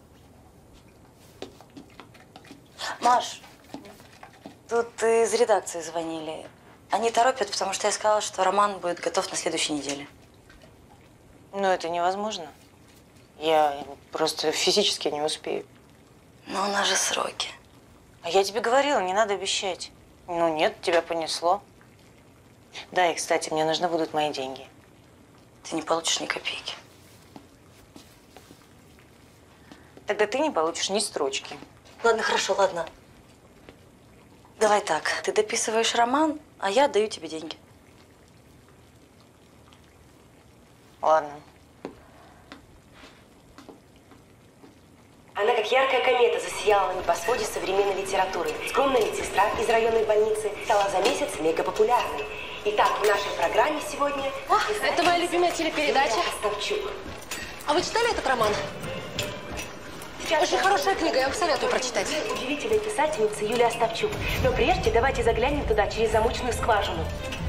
Маш, тут из редакции звонили. Они торопят, потому что я сказала, что роман будет готов на следующей неделе. Но это невозможно. Я просто физически не успею. Но у нас же сроки. А я тебе говорила, не надо обещать. Ну нет, тебя понесло. Да, и, кстати, мне нужны будут мои деньги. Ты не получишь ни копейки. Тогда ты не получишь ни строчки. Ладно, хорошо, ладно. Давай так, ты дописываешь роман, а я отдаю тебе деньги. Ладно. Она, как яркая комета, засияла на небосводе современной литературы. Скромная медсестра из районной больницы стала за месяц мегапопулярной. Итак, в нашей программе сегодня… О, это моя любимая телепередача. Остапчук. А вы читали этот роман? Очень хорошая книга, я вам советую прочитать. Удивительная писательница Юлия Остапчук. Но прежде давайте заглянем туда через замочную скважину.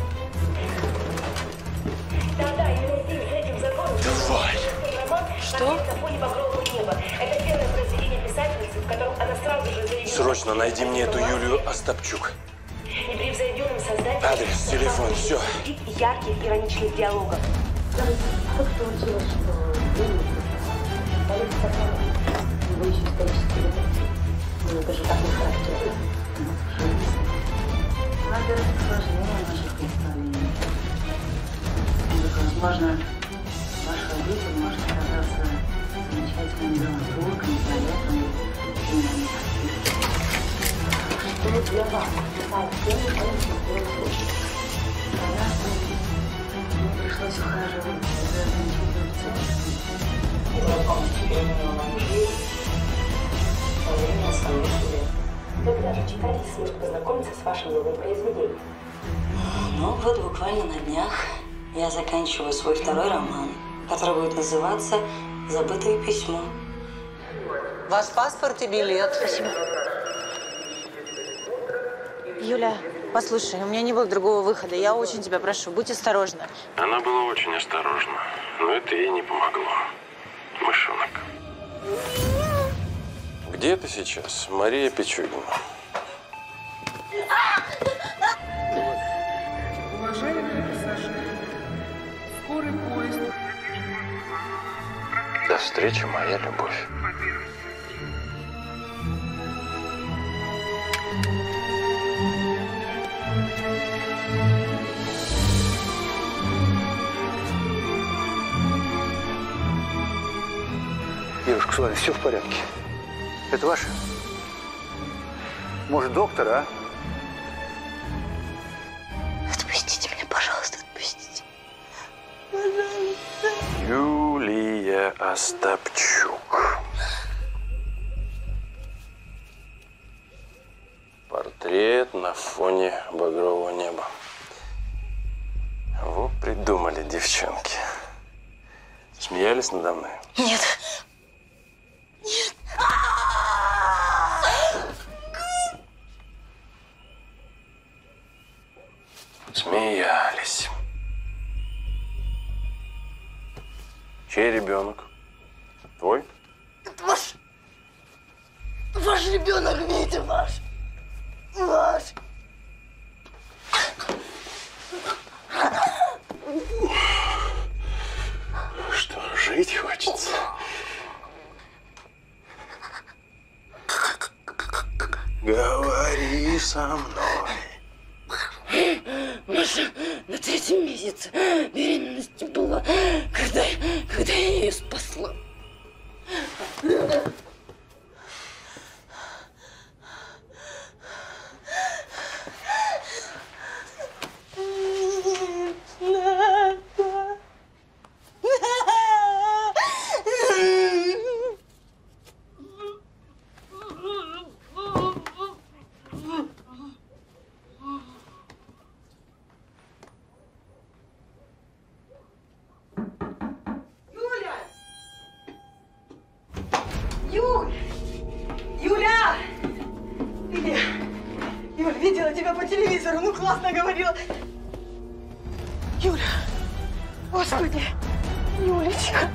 Да-да, именно здесь, за этим забором. Давай. Роман Что? «На фоне багрового неба». Это первое произведение писательницы, в котором она сразу же заявила… Срочно найди мне эту Юлию Остапчук. Непревзойденным создателем Адрес, телефон, все. ярких ироничных диалогов. Как получилось, что Олег Стаханов, его еще исторический детектив. Ну, это же такой характер. Надо сложнее наших представлений. Возможно, ваш родитель может оказаться замечательным драматургом, поэтом и что для вас писать тему, что не сделать лучше? Мне пришлось ухаживать за замечательным центром. И запомните, времени у нас есть, а время самое себе. Когда же читатель сможет познакомиться с вашим новым произведением? Ну, вот буквально на днях я заканчиваю свой второй роман, который будет называться «Забытое письмо». Ваш паспорт и билет. Спасибо. Юля, послушай, у меня не было другого выхода. Я очень тебя прошу, будь осторожна. Она была очень осторожна, но это ей не помогло. Мышонок. Где ты сейчас, Мария Пичугина? Уважаемые пассажиры, скорый поезд. До встречи, моя любовь. Девушка, с вами все в порядке? Это ваше? Может, доктор, а? Отпустите меня, пожалуйста, отпустите. Пожалуйста. Юлия Остапчук. Портрет на фоне багрового неба. Вот придумали девчонки. Смеялись надо мной? Нет. Нет. Смеялись. Чей ребенок? Твой? Это ваш. Ваш ребенок, Витя, ваш. Ваш. Что, жить хочется? Говори со мной. Маша на третьем месяце беременности была, когда, когда я ее спасла. Юль! Юля! Ты где? Юль, видела тебя по телевизору, ну классно говорила. Юля! Господи! Юлечка!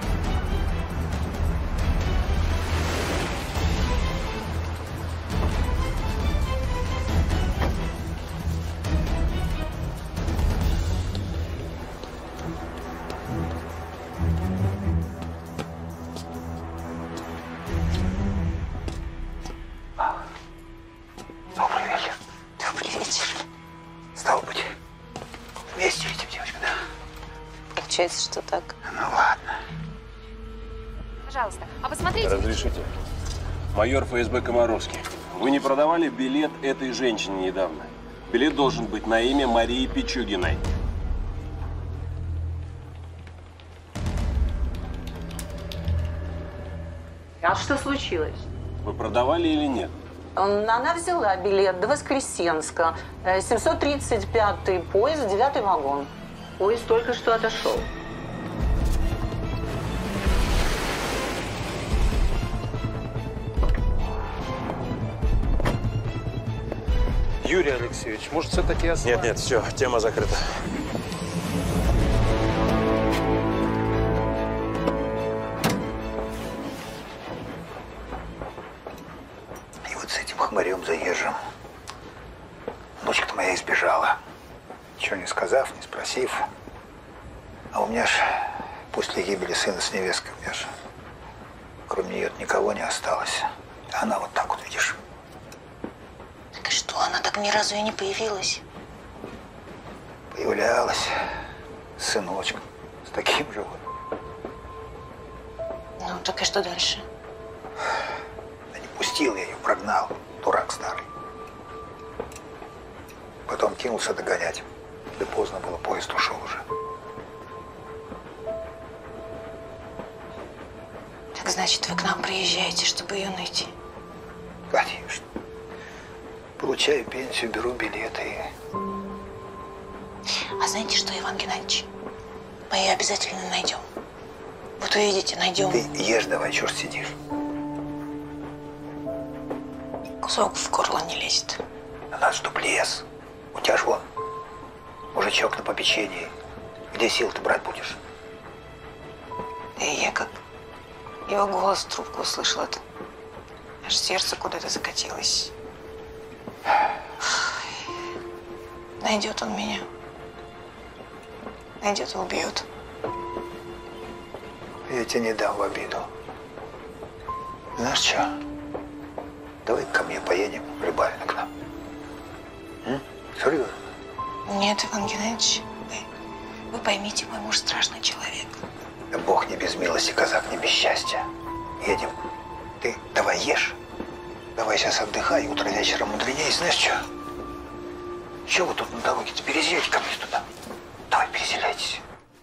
Добрый вечер. Добрый вечер. Стало быть, вместе этим девочкам, да? Получается, что так. Ну ладно. Пожалуйста, а посмотрите. Разрешите. Майор ФСБ Комаровский. Вы не продавали билет этой женщине недавно? Билет должен быть на имя Марии Пичугиной. А что случилось? Вы продавали или нет? Она взяла билет до Воскресенска. семьсот тридцать пятый поезд, девятый вагон. Поезд только что отошел. Юрий Алексеевич, может, все-таки... Нет, нет, все, тема закрыта. И вот с этим хмырем заезжим. Дочка-то моя избежала. Ничего не сказав, не спросив. А у меня ж после гибели сына с невесткой, у меня ж кроме нее никого не осталось. А она вот так вот, видишь. Так и что, она так ни разу и не появилась? Появлялась с сыночком, с таким же вот. Ну, так и что дальше? Да не пустил я ее, прогнал, дурак старый. Потом кинулся догонять. Да поздно было, поезд ушел уже. Так значит, вы к нам приезжаете, чтобы ее найти? Конечно. Получаю пенсию, беру билеты. А знаете что, Иван Геннадьевич? Мы ее обязательно найдем. Вот увидите, найдем. Ты ешь давай, чё ж сидишь? Кусок в горло не лезет. А надо, чтоб лез. У тебя ж вон мужичок на попечении. Где сил ты брать будешь? Да и я как его голос в трубку услышала, это аж сердце куда-то закатилось. Найдет он меня. Найдет и убьет. Я тебе не дам в обиду. Знаешь что? Давай ко мне поедем, Любавина к нам. М? Серьезно? Нет, Иван Геннадьевич, вы, вы поймите, мой муж страшный человек. Да Бог не без милости, казак не без счастья. Едем. Ты давай ешь. Давай сейчас отдыхай, утро вечером мудренее. Знаешь что? Чего вы тут на дороге-то? Переезжайте ко мне туда. Давай, переселяйтесь.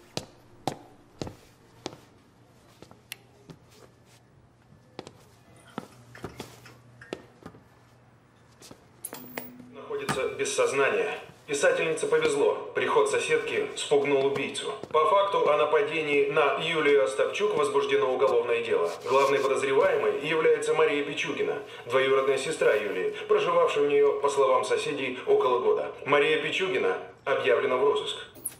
Находится без сознания. Писательнице повезло. Приход соседки спугнул убийцу. По факту о нападении на Юлию Остапчук возбуждено уголовное дело. Главной подозреваемой является Мария Пичугина, двоюродная сестра Юлии, проживавшая у нее, по словам соседей, около года. Мария Пичугина объявлена в розыск.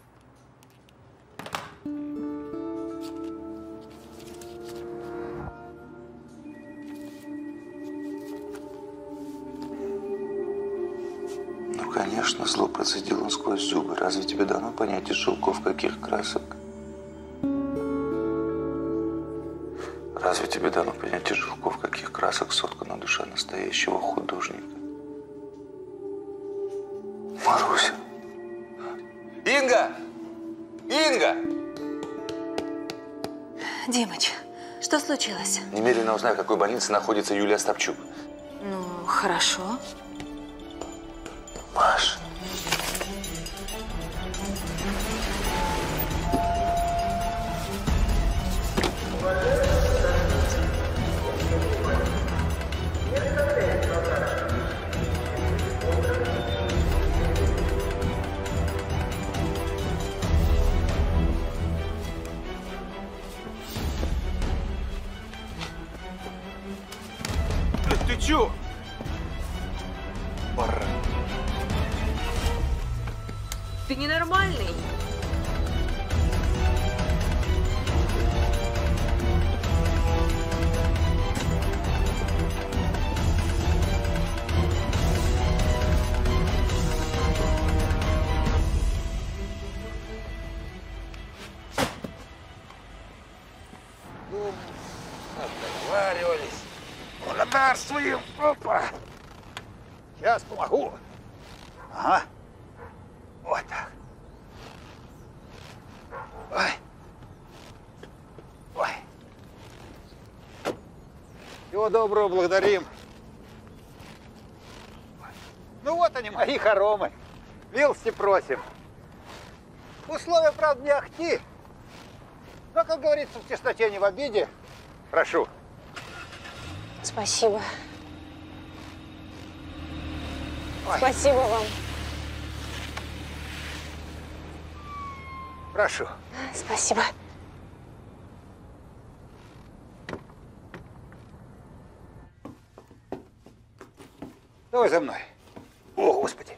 Конечно, зло процедил он сквозь зубы. Разве тебе дано понять из шелков каких красок? Разве тебе дано понять из шелков каких красок соткана душа настоящего художника? Маруся. Инга! Инга! Димыч, что случилось? Немедленно узнай, в какой больнице находится Юлия Остапчук. Ну, хорошо. Маш. Ты чё? Ты ненормальный. Договаривались. Благодарствуем. Опа. Сейчас помогу. Ага. Вот так. Ой. Ой. Всего доброго, благодарим. Ну вот они, мои хоромы. Милости просим. Условия, правда, не ахти. Но, как говорится, в тесноте не в обиде. Прошу. Спасибо. Ой. Спасибо вам. Прошу. Спасибо. Давай за мной. О, Господи.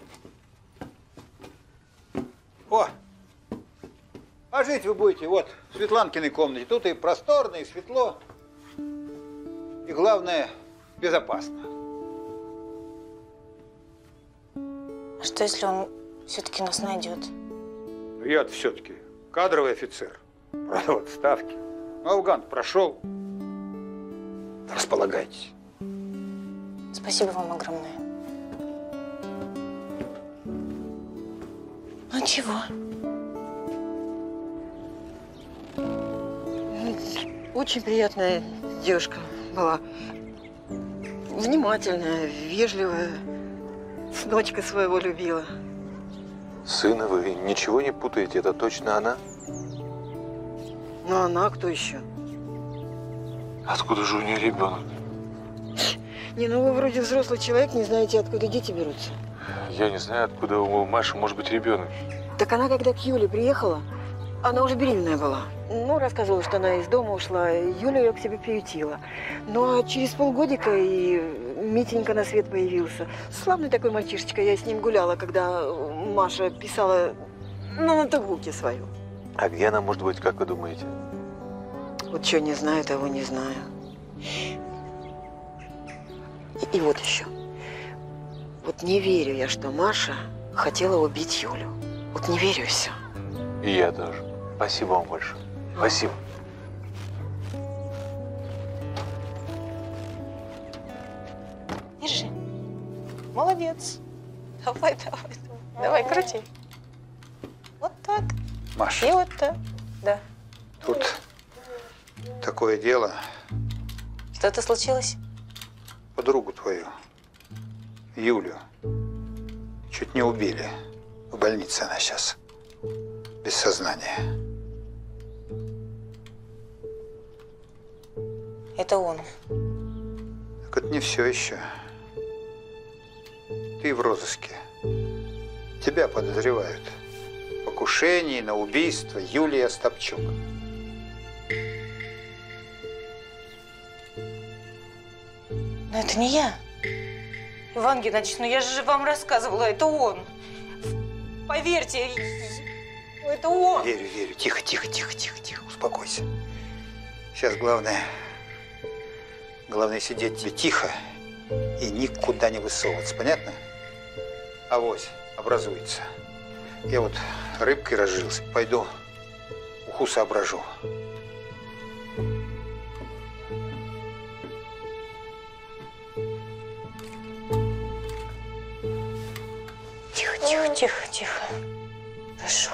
О, а жить вы будете вот в Светланкиной комнате. Тут и просторно, и светло. И главное, безопасно. А что, если он все-таки нас найдет? Я-то все-таки кадровый офицер. Правда, в отставке. Афган прошел. Располагайтесь. Спасибо вам огромное. Ну чего? Очень приятная девушка была. Внимательная, вежливая. Дочка своего любила. Сына вы ничего не путаете, это точно она? Ну, она кто еще? Откуда же у нее ребенок? Не, ну вы вроде взрослый человек, не знаете, откуда дети берутся. Я не знаю, откуда у Маши может быть ребенок. Так она, когда к Юле приехала, она уже беременная была. Ну, рассказывала, что она из дома ушла, Юля ее к себе приютила. Ну, а через полгодика и Митенька на свет появился. Славный такой мальчишечка, я с ним гуляла, когда Маша писала на ноутбуке свою. А где она может быть, как вы думаете? Вот что не знаю, того не знаю. И, и вот еще. Вот не верю я, что Маша хотела убить Юлю. Вот не верю и все. И я тоже. Спасибо вам большое. Спасибо. Держи. Молодец. Давай, давай, давай. Давай, крути. Вот так. Маша. И вот так. Да. Тут такое дело. Что-то случилось? Подругу твою, Юлю, чуть не убили. В больнице она сейчас. Без сознания. Это он. Так это не все еще. Ты в розыске. Тебя подозревают в покушении на убийство Юлии Остапчук. Но это не я. Иван Геннадьевич, ну я же вам рассказывала, это он. Поверьте, это он. Верю, верю. Тихо, тихо, тихо, тихо, тихо. Успокойся. Сейчас главное, главное сидеть тебе тихо и никуда не высовываться. Понятно? Авось образуется. Я вот рыбкой разжился. Пойду уху соображу. Тихо, тихо, тихо, тихо. Хорошо.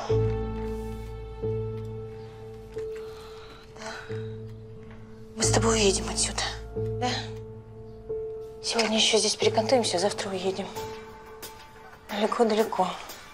Да. Мы с тобой уедем отсюда. Да? Сегодня еще здесь перекантуемся, завтра уедем. Далеко-далеко.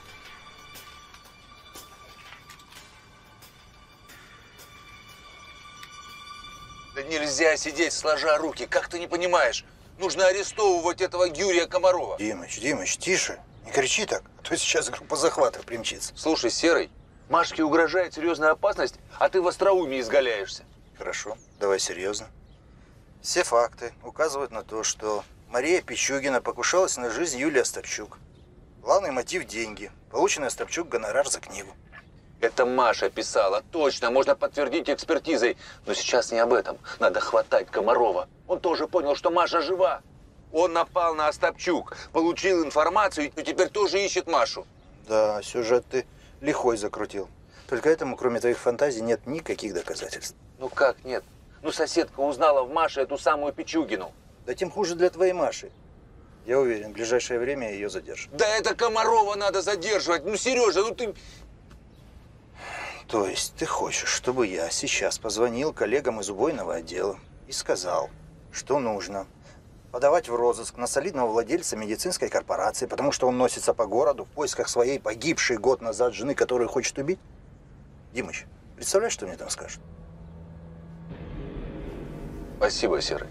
Да нельзя сидеть сложа руки, как ты не понимаешь? Нужно арестовывать этого Юрия Комарова. Димыч, Димыч, тише. Не кричи так, а то сейчас группа захвата примчится. Слушай, Серый, Машке угрожает серьезная опасность, а ты в остроумии изгаляешься. Хорошо, давай серьезно. Все факты указывают на то, что Мария Пичугина покушалась на жизнь Юлии Остапчук. Главный мотив – деньги. Полученный Остапчук гонорар за книгу. Это Маша писала, точно, можно подтвердить экспертизой. Но сейчас не об этом. Надо хватать Комарова. Он тоже понял, что Маша жива. Он напал на Остапчук, получил информацию и теперь тоже ищет Машу. Да, сюжет ты лихой закрутил. Только этому, кроме твоих фантазий, нет никаких доказательств. Ну как нет? Ну соседка узнала в Маше эту самую Пичугину. Да тем хуже для твоей Маши. Я уверен, в ближайшее время ее задержат. Да это Комарова надо задерживать. Ну, Сережа, ну ты... То есть ты хочешь, чтобы я сейчас позвонил коллегам из убойного отдела и сказал, что нужно подавать в розыск на солидного владельца медицинской корпорации, потому что он носится по городу в поисках своей погибшей год назад жены, которую хочет убить? Димыч, представляешь, что мне там скажут? Спасибо, Серый.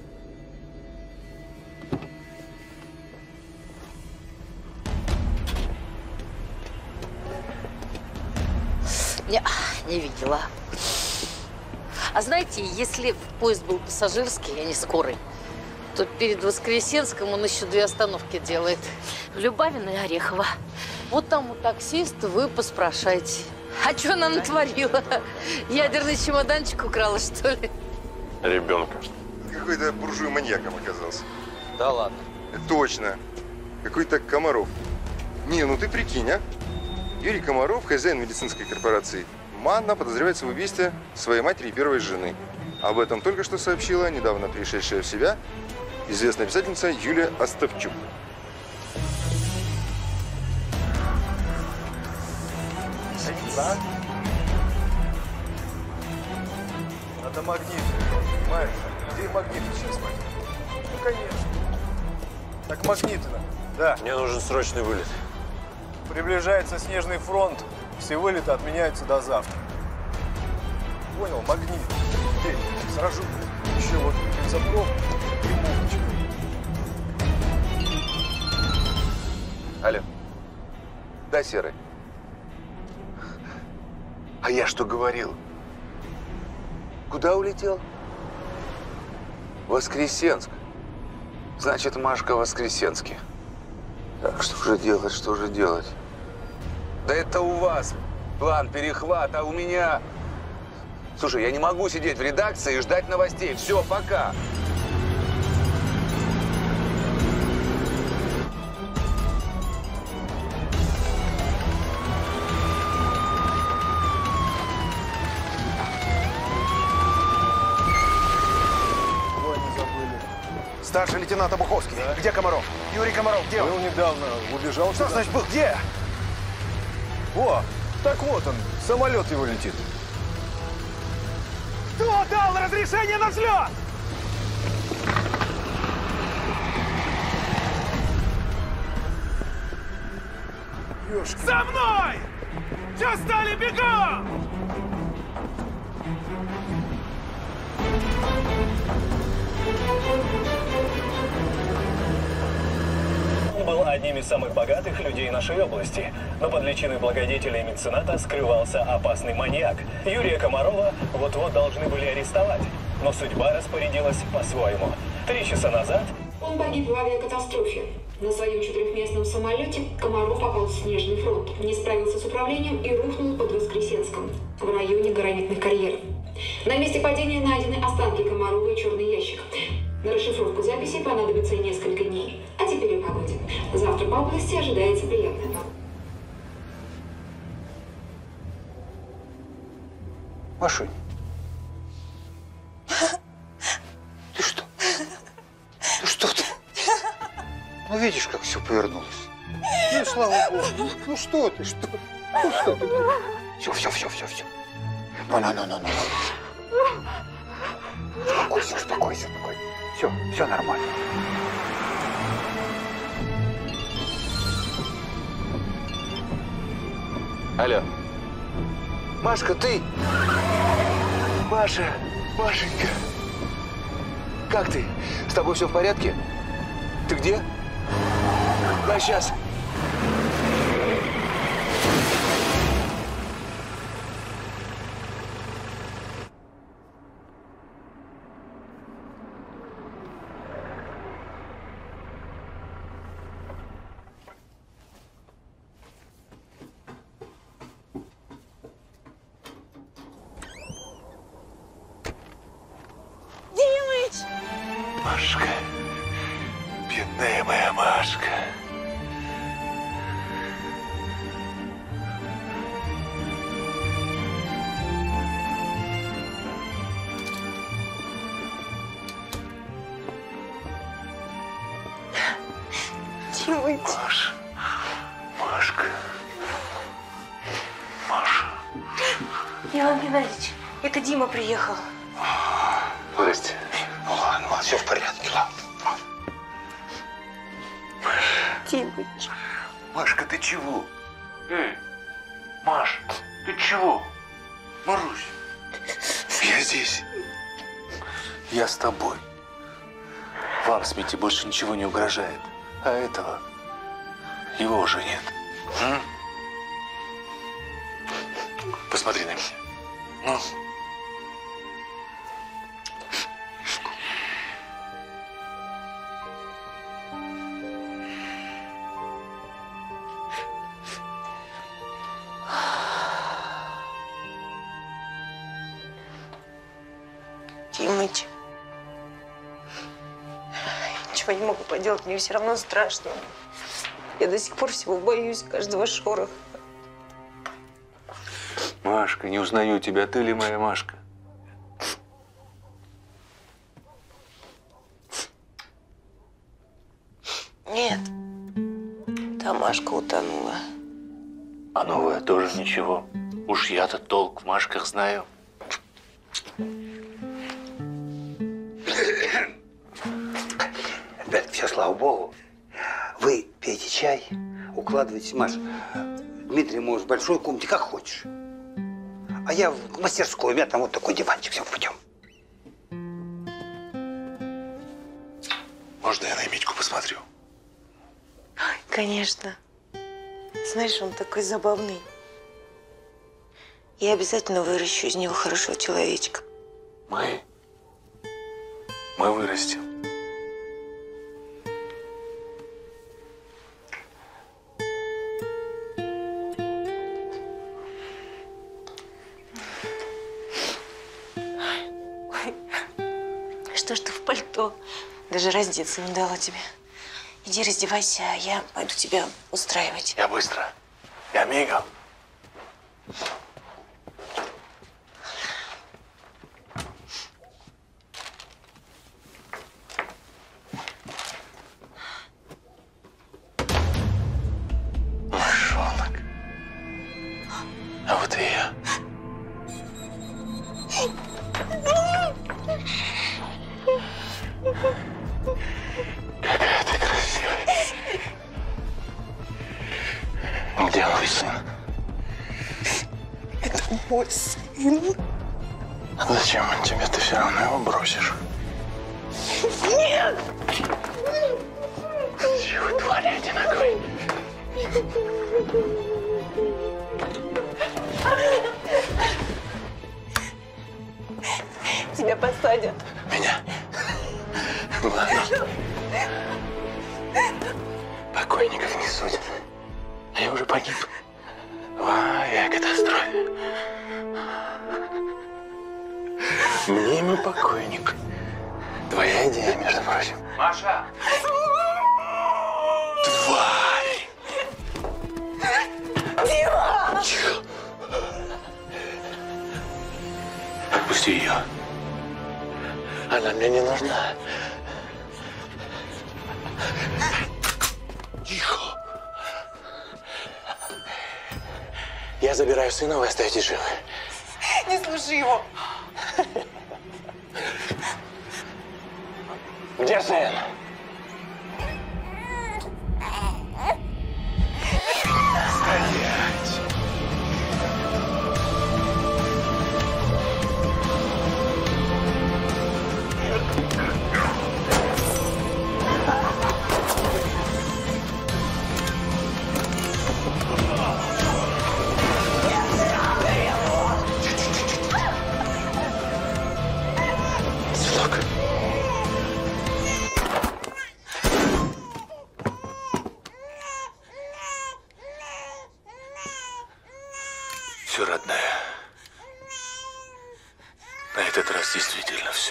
Не, не видела. А знаете, если поезд был пассажирский, а не скорый, то перед Воскресенском он еще две остановки делает. В Любавино и Орехово. Вот там у таксиста вы поспрашайте. А что она натворила? Ядерный чемоданчик украла, что ли? Ребенка. Какой-то буржуй маньяком оказался. Да ладно. Точно. Какой-то Комаров. Не, ну ты прикинь, а? Юрий Комаров, хозяин медицинской корпорации «Манна», подозревается в убийстве своей матери и первой жены. Об этом только что сообщила недавно пришедшая в себя известная писательница Юлия Остапчук. Да? Надо магниты, понимаешь? Где магниты сейчас, мать? Ну, конечно. Так магниты надо, да. Мне нужен срочный вылет. Приближается снежный фронт. Все вылеты отменяются до завтра. Понял, магнит. Теперь сражу. Еще вот бензопроб и мухочку. Алло. Да, Серый? А я что говорил? Куда улетел? Воскресенск. Значит, Машка в Воскресенске. Так, что же делать, что же делать? Да это у вас план перехвата, а у меня... Слушай, я не могу сидеть в редакции и ждать новостей. Все, пока. Старший лейтенант Обуховский. Да? Где Комаров? Юрий Комаров, где он? Был недавно, убежал. Что значит был? Где? О, так вот он, самолет его летит. Кто дал разрешение на взлет? Ёшкин. За мной! Че стали, бегом! Он был одним из самых богатых людей нашей области, но под личиной благодетеля и мецената скрывался опасный маньяк. Юрия Комарова вот-вот должны были арестовать, но судьба распорядилась по-своему. Три часа назад он погиб в авиакатастрофе. На своем четырехместном самолете Комаров попал в снежный фронт, не справился с управлением и рухнул под Воскресенском, в районе гранитных карьеров. На месте падения найдены останки Комарова и черный ящик. На расшифровку записей понадобится несколько дней. А теперь о погоде. Завтра по области ожидается приятная погода. Машунь, ты что? Ну что ты? Ну видишь, как все повернулось. Ну слава богу. Ну, ну что ты, что? Ну что ты? Все, все, все, все, все. Ну, ну, ну, ну, ну. Успокойся, успокойся, успокойся. Все, все нормально. Алло. Машка, ты? Маша, Машенька. Как ты? С тобой все в порядке? Ты где? Да, сейчас. Машка, бедная моя Машка. Димыч. Маша, Машка, Маша. Иван Геннадьевич, это Дима приехал. Здрасте. Ну ладно, ладно, все в порядке, ладно. Димыч. Машка, ты чего? Эй, Маш, ты чего? Марусь, я здесь. Я с тобой. Вам с Митей больше ничего не угрожает. А этого, его уже нет. М? Посмотри на меня. Ну. Димыч. Ничего не могу поделать, мне все равно страшно. Я до сих пор всего боюсь, каждого шороха. Машка, не узнаю тебя. Ты ли моя Машка? Нет, та Машка утонула. А новая тоже ничего. Уж я-то толк в Машках знаю. Ребят, все, слава богу. Вы пейте чай, укладывайтесь, Маш. Дмитрий, можешь в большой комнате, как хочешь. А я в мастерскую, у меня там вот такой диванчик, все, пойдем. Можно я на Митьку посмотрю? Конечно. Знаешь, он такой забавный. Я обязательно выращу из него хорошего человечка. Мы? Мы вырастем. Ой, что ж ты в пальто? Даже раздеться не дала тебе. Иди раздевайся, а я пойду тебя устраивать. Я быстро. Я мигом. Мышонок. А вот и я. Какая ты красивая. Где мой сын? Это мой сын. А зачем он тебе? Ты все равно его бросишь. Нет! Чего твари одинаковые? Тебя посадят. Меня? Ладно. Покойников не судят. А я уже погиб. В авиакатастрофе. Мне мой покойник. Твоя идея, между прочим. Маша! Тварь! Дима! Тихо. Отпусти ее. Она мне не нужна. Тихо. Я забираю сына, вы остаетесь живы. Не слушай его. Где сын? Стоять. Сынок. Все, родная. На этот раз действительно все.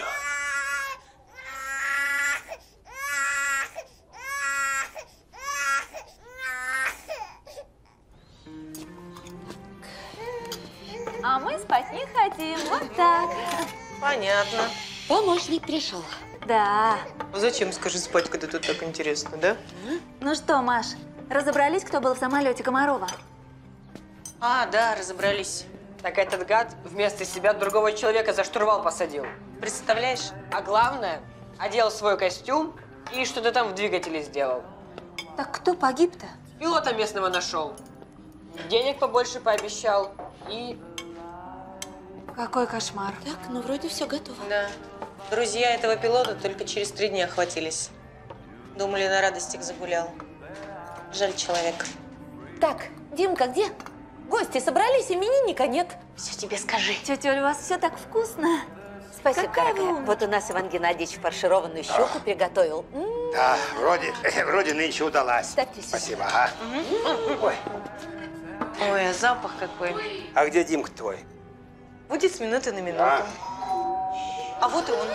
А мы спать не хотим. Вот так. Понятно. Помощник пришел. Да. Зачем, скажи, спать, когда тут так интересно, да? Ну что, Маш, разобрались, кто был в самолете Комарова? А, да, разобрались. Так этот гад вместо себя другого человека за штурвал посадил. Представляешь? А главное, одел свой костюм и что-то там в двигателе сделал. Так кто погиб-то? Пилота местного нашел. Денег побольше пообещал и… Какой кошмар. Так, ну вроде все готово. Да. Друзья этого пилота только через три дня охватились. Думали, на радостях загулял. Жаль человека. Так, Димка где? Гости собрались, именинника нет. Все тебе скажи. Тетя Оль, у вас все так вкусно. Спасибо, Какая дорогая. вы Вот у нас Иван Геннадьевич фаршированную щуку приготовил. М. Да, вроде, вроде нынче удалась. Ставьте сюда. Спасибо, ага. Ой, Ой, а запах какой. а где Димка твой? Будет с минуты на минуту. А? А вот и он.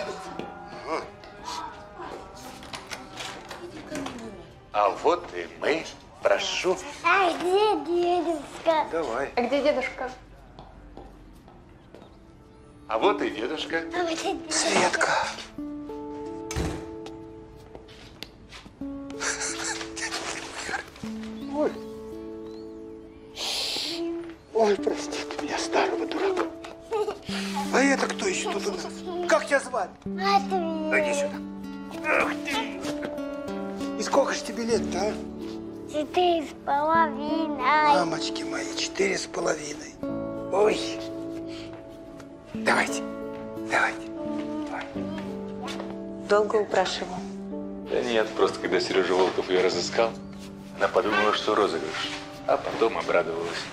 А вот и мы. Прошу. А где дедушка? Давай. А где дедушка? А вот и дедушка. А вот и дедушка. Светка. Ой. Ой, простите меня, старого дурака. А это кто еще тут у нас? Как тебя звать? Матвей. Иди сюда. Ах ты! И сколько ж тебе лет-то, а? Четыре с половиной. Мамочки мои, четыре с половиной. Ой. Давайте, давайте. Долго упрашивал? Да нет, просто когда Сережа Волков ее разыскал, она подумала, что розыгрыш, а потом обрадовалась.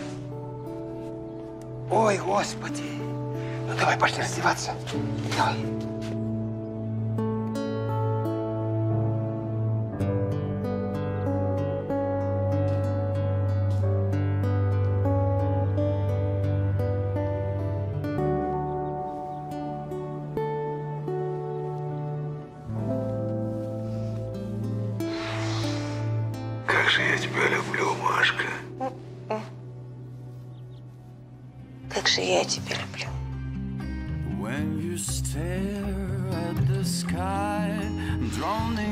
Ой, Господи. Ну давай, пошли раздеваться. Давай. Как же я тебя люблю, Машка. Как же я тебя люблю. When you stare at the sky, drawn in